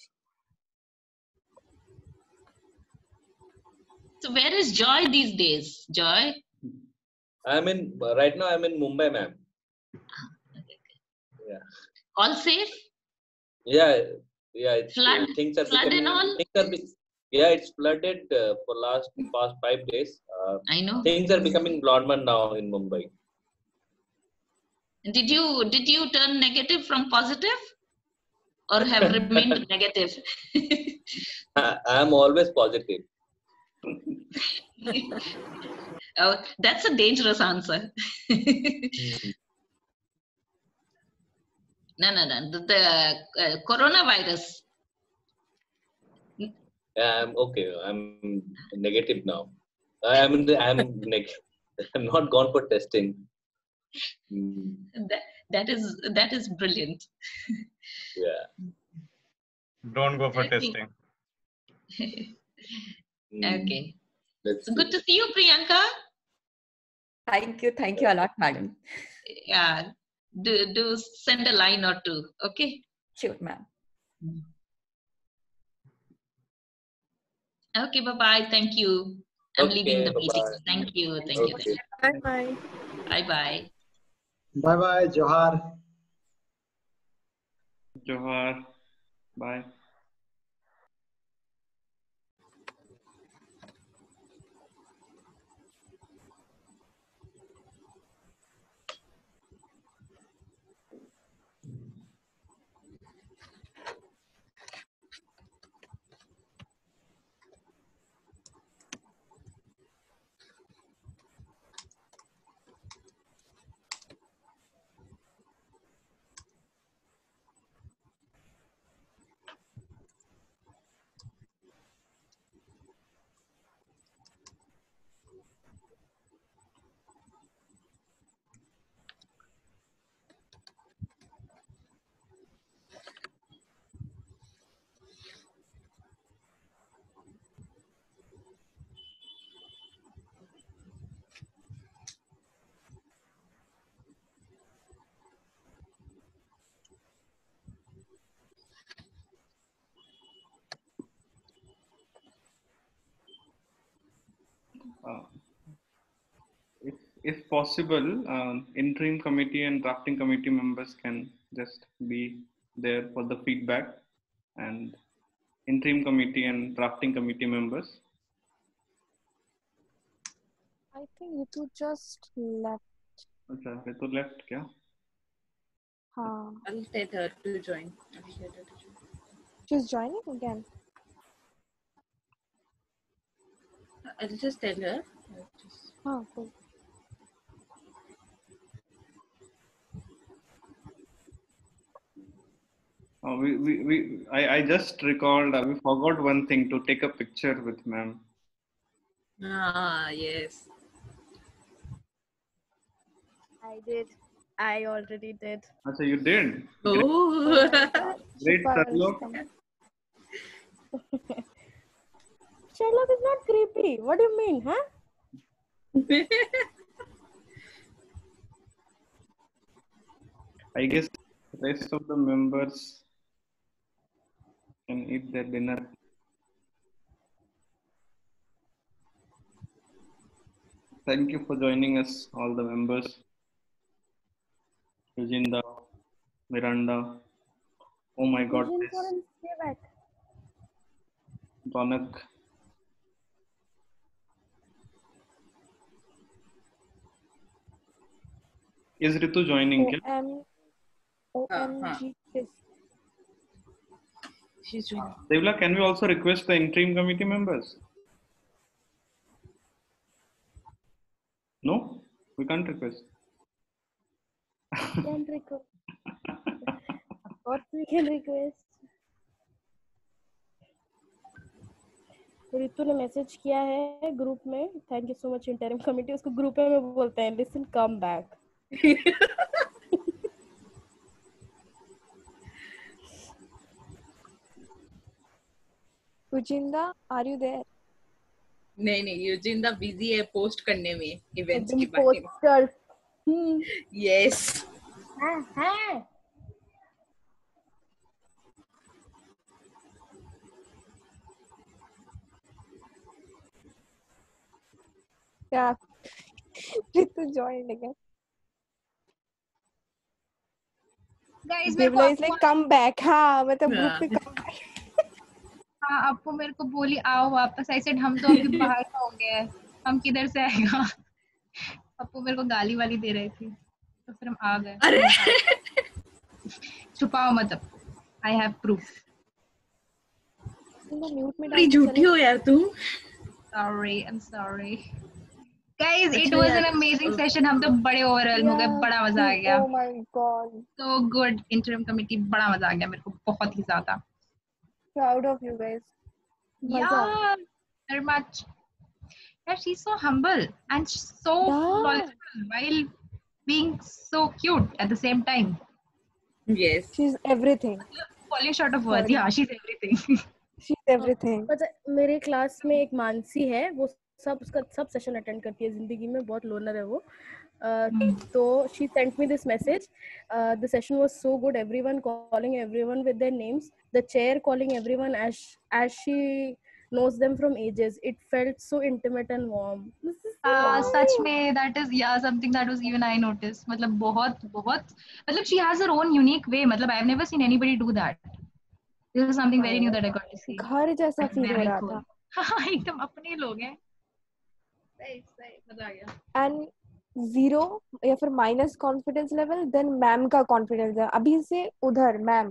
[SPEAKER 2] So where is Joy these days? Joy?
[SPEAKER 10] Right now I'm in Mumbai, ma'am. Yeah.
[SPEAKER 2] All safe?
[SPEAKER 10] Yeah. It's,
[SPEAKER 2] Flood?
[SPEAKER 10] things are
[SPEAKER 2] Flood
[SPEAKER 10] becoming.
[SPEAKER 2] and all?
[SPEAKER 10] Yeah, it's flooded for past 5 days.
[SPEAKER 2] I know.
[SPEAKER 10] Things are becoming normal now in Mumbai.
[SPEAKER 2] Did you turn negative from positive, or have remained negative?
[SPEAKER 10] I am always positive.
[SPEAKER 2] Oh, that's a dangerous answer. No. The coronavirus.
[SPEAKER 10] I'm okay. I'm negative now. I'm not gone for testing.
[SPEAKER 2] That is brilliant.
[SPEAKER 10] Yeah.
[SPEAKER 8] Don't go for testing.
[SPEAKER 2] Okay.
[SPEAKER 10] Let's
[SPEAKER 2] Good to see you, Priyanka.
[SPEAKER 6] Thank you a lot, madam.
[SPEAKER 2] Yeah. Do send a line or two. Okay.
[SPEAKER 6] Sure, ma'am.
[SPEAKER 2] Okay. Bye. Thank you. I'm leaving the meeting.
[SPEAKER 10] bye-bye.
[SPEAKER 2] Thank you.
[SPEAKER 10] Okay.
[SPEAKER 7] Bye-bye.
[SPEAKER 2] Bye.
[SPEAKER 9] Bye-bye, Johar.
[SPEAKER 4] Johar, bye. If possible, interim committee and drafting committee members can just be there for the feedback, and interim committee and drafting committee members.
[SPEAKER 5] I think Ritu just left.
[SPEAKER 4] Okay, Ritu left, kya?
[SPEAKER 5] Haan.
[SPEAKER 1] I'll tell her to join.
[SPEAKER 5] She's joining again.
[SPEAKER 1] I'll just tell her.
[SPEAKER 5] Oh, cool.
[SPEAKER 4] I just recalled, we forgot one thing, to take a picture with ma'am.
[SPEAKER 1] Ah, yes.
[SPEAKER 7] I did. I already did.
[SPEAKER 4] So you did?
[SPEAKER 1] Oh.
[SPEAKER 5] Oh my God.
[SPEAKER 4] Great,
[SPEAKER 5] Shifa is
[SPEAKER 4] Sherlock.
[SPEAKER 5] coming.
[SPEAKER 7] Sherlock is not creepy. What do you mean, huh?
[SPEAKER 4] I guess rest of the members can eat their dinner. Thank you for joining us, all the members. Eugenia, Miranda. Oh my God,
[SPEAKER 7] Vision
[SPEAKER 4] this
[SPEAKER 7] Forum, stay back.
[SPEAKER 4] Ronak. Is Ritu joining?
[SPEAKER 5] OMG. Yes.
[SPEAKER 1] She's joining.
[SPEAKER 4] Devla, can we also request the interim committee members? No, we can't request.
[SPEAKER 7] Can request. Of course, we can request. Ritu ने message किया है group में, thank you so much interim committee. उसको group में बोलते हैं listen come back.
[SPEAKER 5] Ujinda, are you there?
[SPEAKER 1] नहीं यूजिंदा busy है पोस्ट करने में इवेंट्स
[SPEAKER 7] एकदम
[SPEAKER 1] के बारे में।
[SPEAKER 7] पोस्टर्स।
[SPEAKER 1] यस।
[SPEAKER 7] हाँ।
[SPEAKER 5] Yeah. Ritu joined again.
[SPEAKER 11] Guys, मेरे को
[SPEAKER 5] Devla is like come back. हाँ मतलब ग्रुप पे come back.
[SPEAKER 11] हाँ आपको मेरे को बोली आओ वापस। I said हम तो अभी बाहर का हो गए हैं, हम किधर से आएगा। आपको मेरे को गाली वाली दे रही थी तो फिर हम आ गए।
[SPEAKER 1] अरे
[SPEAKER 11] छुपाओ मत अब। I have proof.
[SPEAKER 5] म्यूट में
[SPEAKER 1] बड़ी झूठी हो यार तुम।
[SPEAKER 11] Sorry, I'm sorry. Guys, it was an amazing session. हम तो बड़े overwhelmed हो गए, बड़ा मजा आ गया।
[SPEAKER 5] Oh my God.
[SPEAKER 11] So good interim committee, बड़ा मजा आ गया मेरे को, बहुत ही ज्यादा।
[SPEAKER 5] Proud of you guys.
[SPEAKER 11] Yeah, very much. Yeah, she's so humble and so knowledgeable while being so cute at the same time.
[SPEAKER 1] Yes.
[SPEAKER 5] She's everything.
[SPEAKER 11] Falling short of words. Yeah, she's everything.
[SPEAKER 5] She's everything.
[SPEAKER 7] पता मेरे class में एक मानसी है, वो उसका सब session attend करती है जिंदगी में, बहुत लोनर है वो। तो she sent me this message. The session was so good. Everyone calling everyone with their names. The chair calling everyone as she knows them from ages. It felt so intimate and warm.
[SPEAKER 11] सच में that is something that was even I noticed. मतलब बहुत मतलब she has her own unique way. मतलब I've never seen anybody do that. This is something very new that I got to see.
[SPEAKER 5] घर जैसा feel हो रहा था।
[SPEAKER 11] हाँ एकदम अपने लोग हैं। सही मजा आ गया।
[SPEAKER 5] And 0 या फिर minus confidence level, then ma'am का कॉन्फिडेंस है अभी से उधर मैम।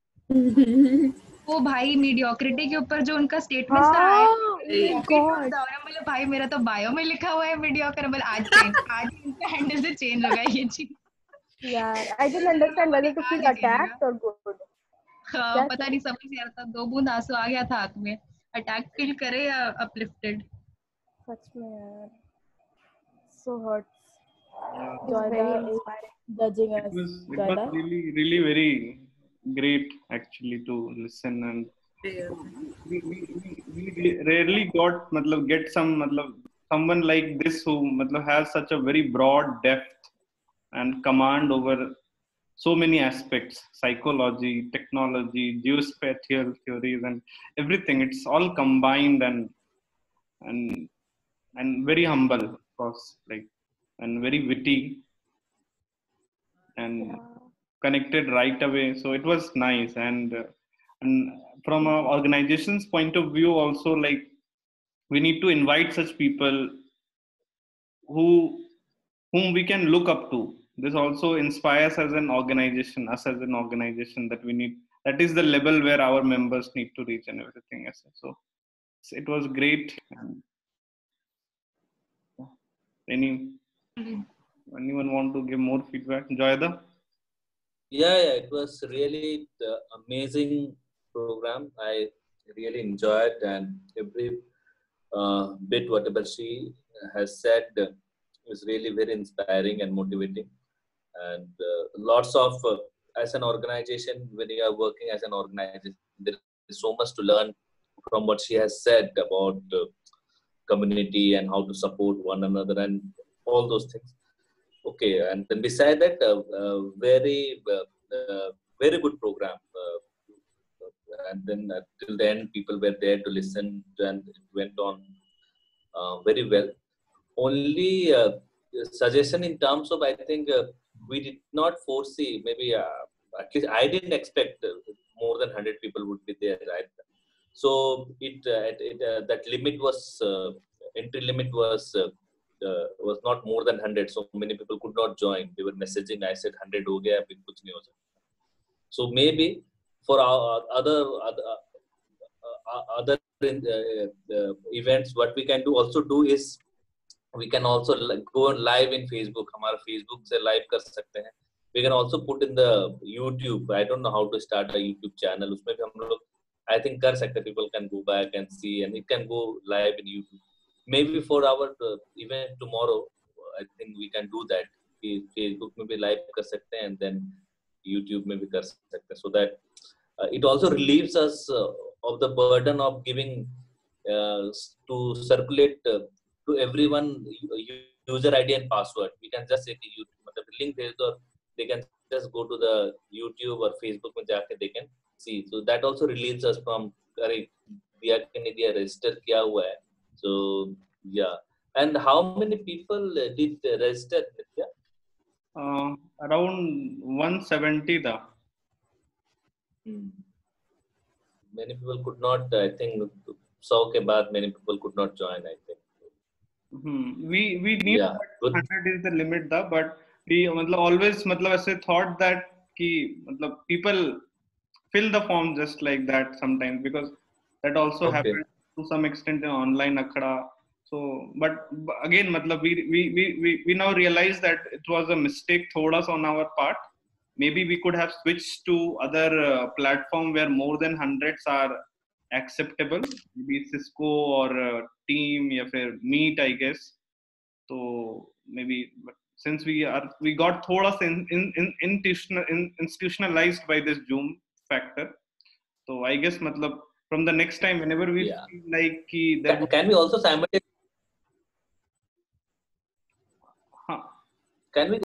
[SPEAKER 11] वो भाई मीडियोक्रिटी के ऊपर जो उनका स्टेटमेंट था, बोले भाई मेरा तो बायो में लिखा हुआ है मीडियोकर, बोले आज इनका हैंडल से चेंज होगा ये चीज।
[SPEAKER 7] यार I didn't understand whether to feel attacked और गुड।
[SPEAKER 11] हाँ पता नहीं, समझ नहीं आ रहा था, 2 बूंद आंसू आ गया था आंख में, अटैक फील करे या अपलिफ्टेड।
[SPEAKER 7] सच में यार, so hurts.
[SPEAKER 5] Very inspiring.
[SPEAKER 7] Judging us.
[SPEAKER 4] It was really very great actually to listen, and we rarely get someone like this who has such a very broad depth and command over so many aspects: psychology, technology, geospatial theories, and everything. It's all combined and very humble, of course, and very witty and connected right away. So it was nice, and from our organization's point of view also, we need to invite such people whom we can look up to. This also inspires us as an organization, that is the level where our members need to reach and everything else. So it was great. Anyone want to give more feedback? Joyda?
[SPEAKER 10] Yeah, it was really the amazing program. I really enjoyed, and every bit whatever she has said is really very inspiring and motivating. And lots of as an organization, when you are working as an organization, there is so much to learn from what she has said about community and how to support one another and all those things. Okay, and then beside that, very good program. And then till the end, people were there to listen, and it went on very well. Only suggestion in terms of, I think we did not foresee, maybe at least I didn't expect more than 100 people would be there, right? So that limit was entry limit was not more than 100. So many people could not join. They were messaging. I said 100 ho gaya, abhi kuch nahi ho sakta. So maybe for our other events, what we can also do is we can also go live in Facebook. हमारा Facebook से live कर सकते हैं. We can also put in the YouTube. I don't know how to start a YouTube channel. उसमें भी हम लोग I think कर सकते. People can go back and see, and it can go live in YouTube. Maybe for our event tomorrow, I think we can do that. Facebook में भी live कर सकते हैं, and then YouTube में भी कर सकते हैं. So that it also relieves us of the burden of giving to circulate to everyone user ID and password. We can just say YouTube link भेज दो, they can just go to the YouTube or Facebook में जाके they can see. So that also relieves us from अरे दिया के नहीं दिया register किया हुआ है. So yeah. And how many people did register, Nitya?
[SPEAKER 4] Around 170 था.
[SPEAKER 10] Many people could not, I think 100 के बाद many people could not join, I think.
[SPEAKER 4] We knew that 100 is the limit था, but we always ऐसे thought that कि people fill the form just like that sometimes, because that also happened to some extent in online akhada. So but again we now realize that it was a mistake thoda on our part. Maybe we could have switched to other platform where more than hundreds are acceptable, maybe Cisco or Team or Meet, I guess. So maybe, but since we got thoda institutionalized by this Zoom factor. So I guess from the next time, whenever we feel like
[SPEAKER 10] can we also simultaneously can we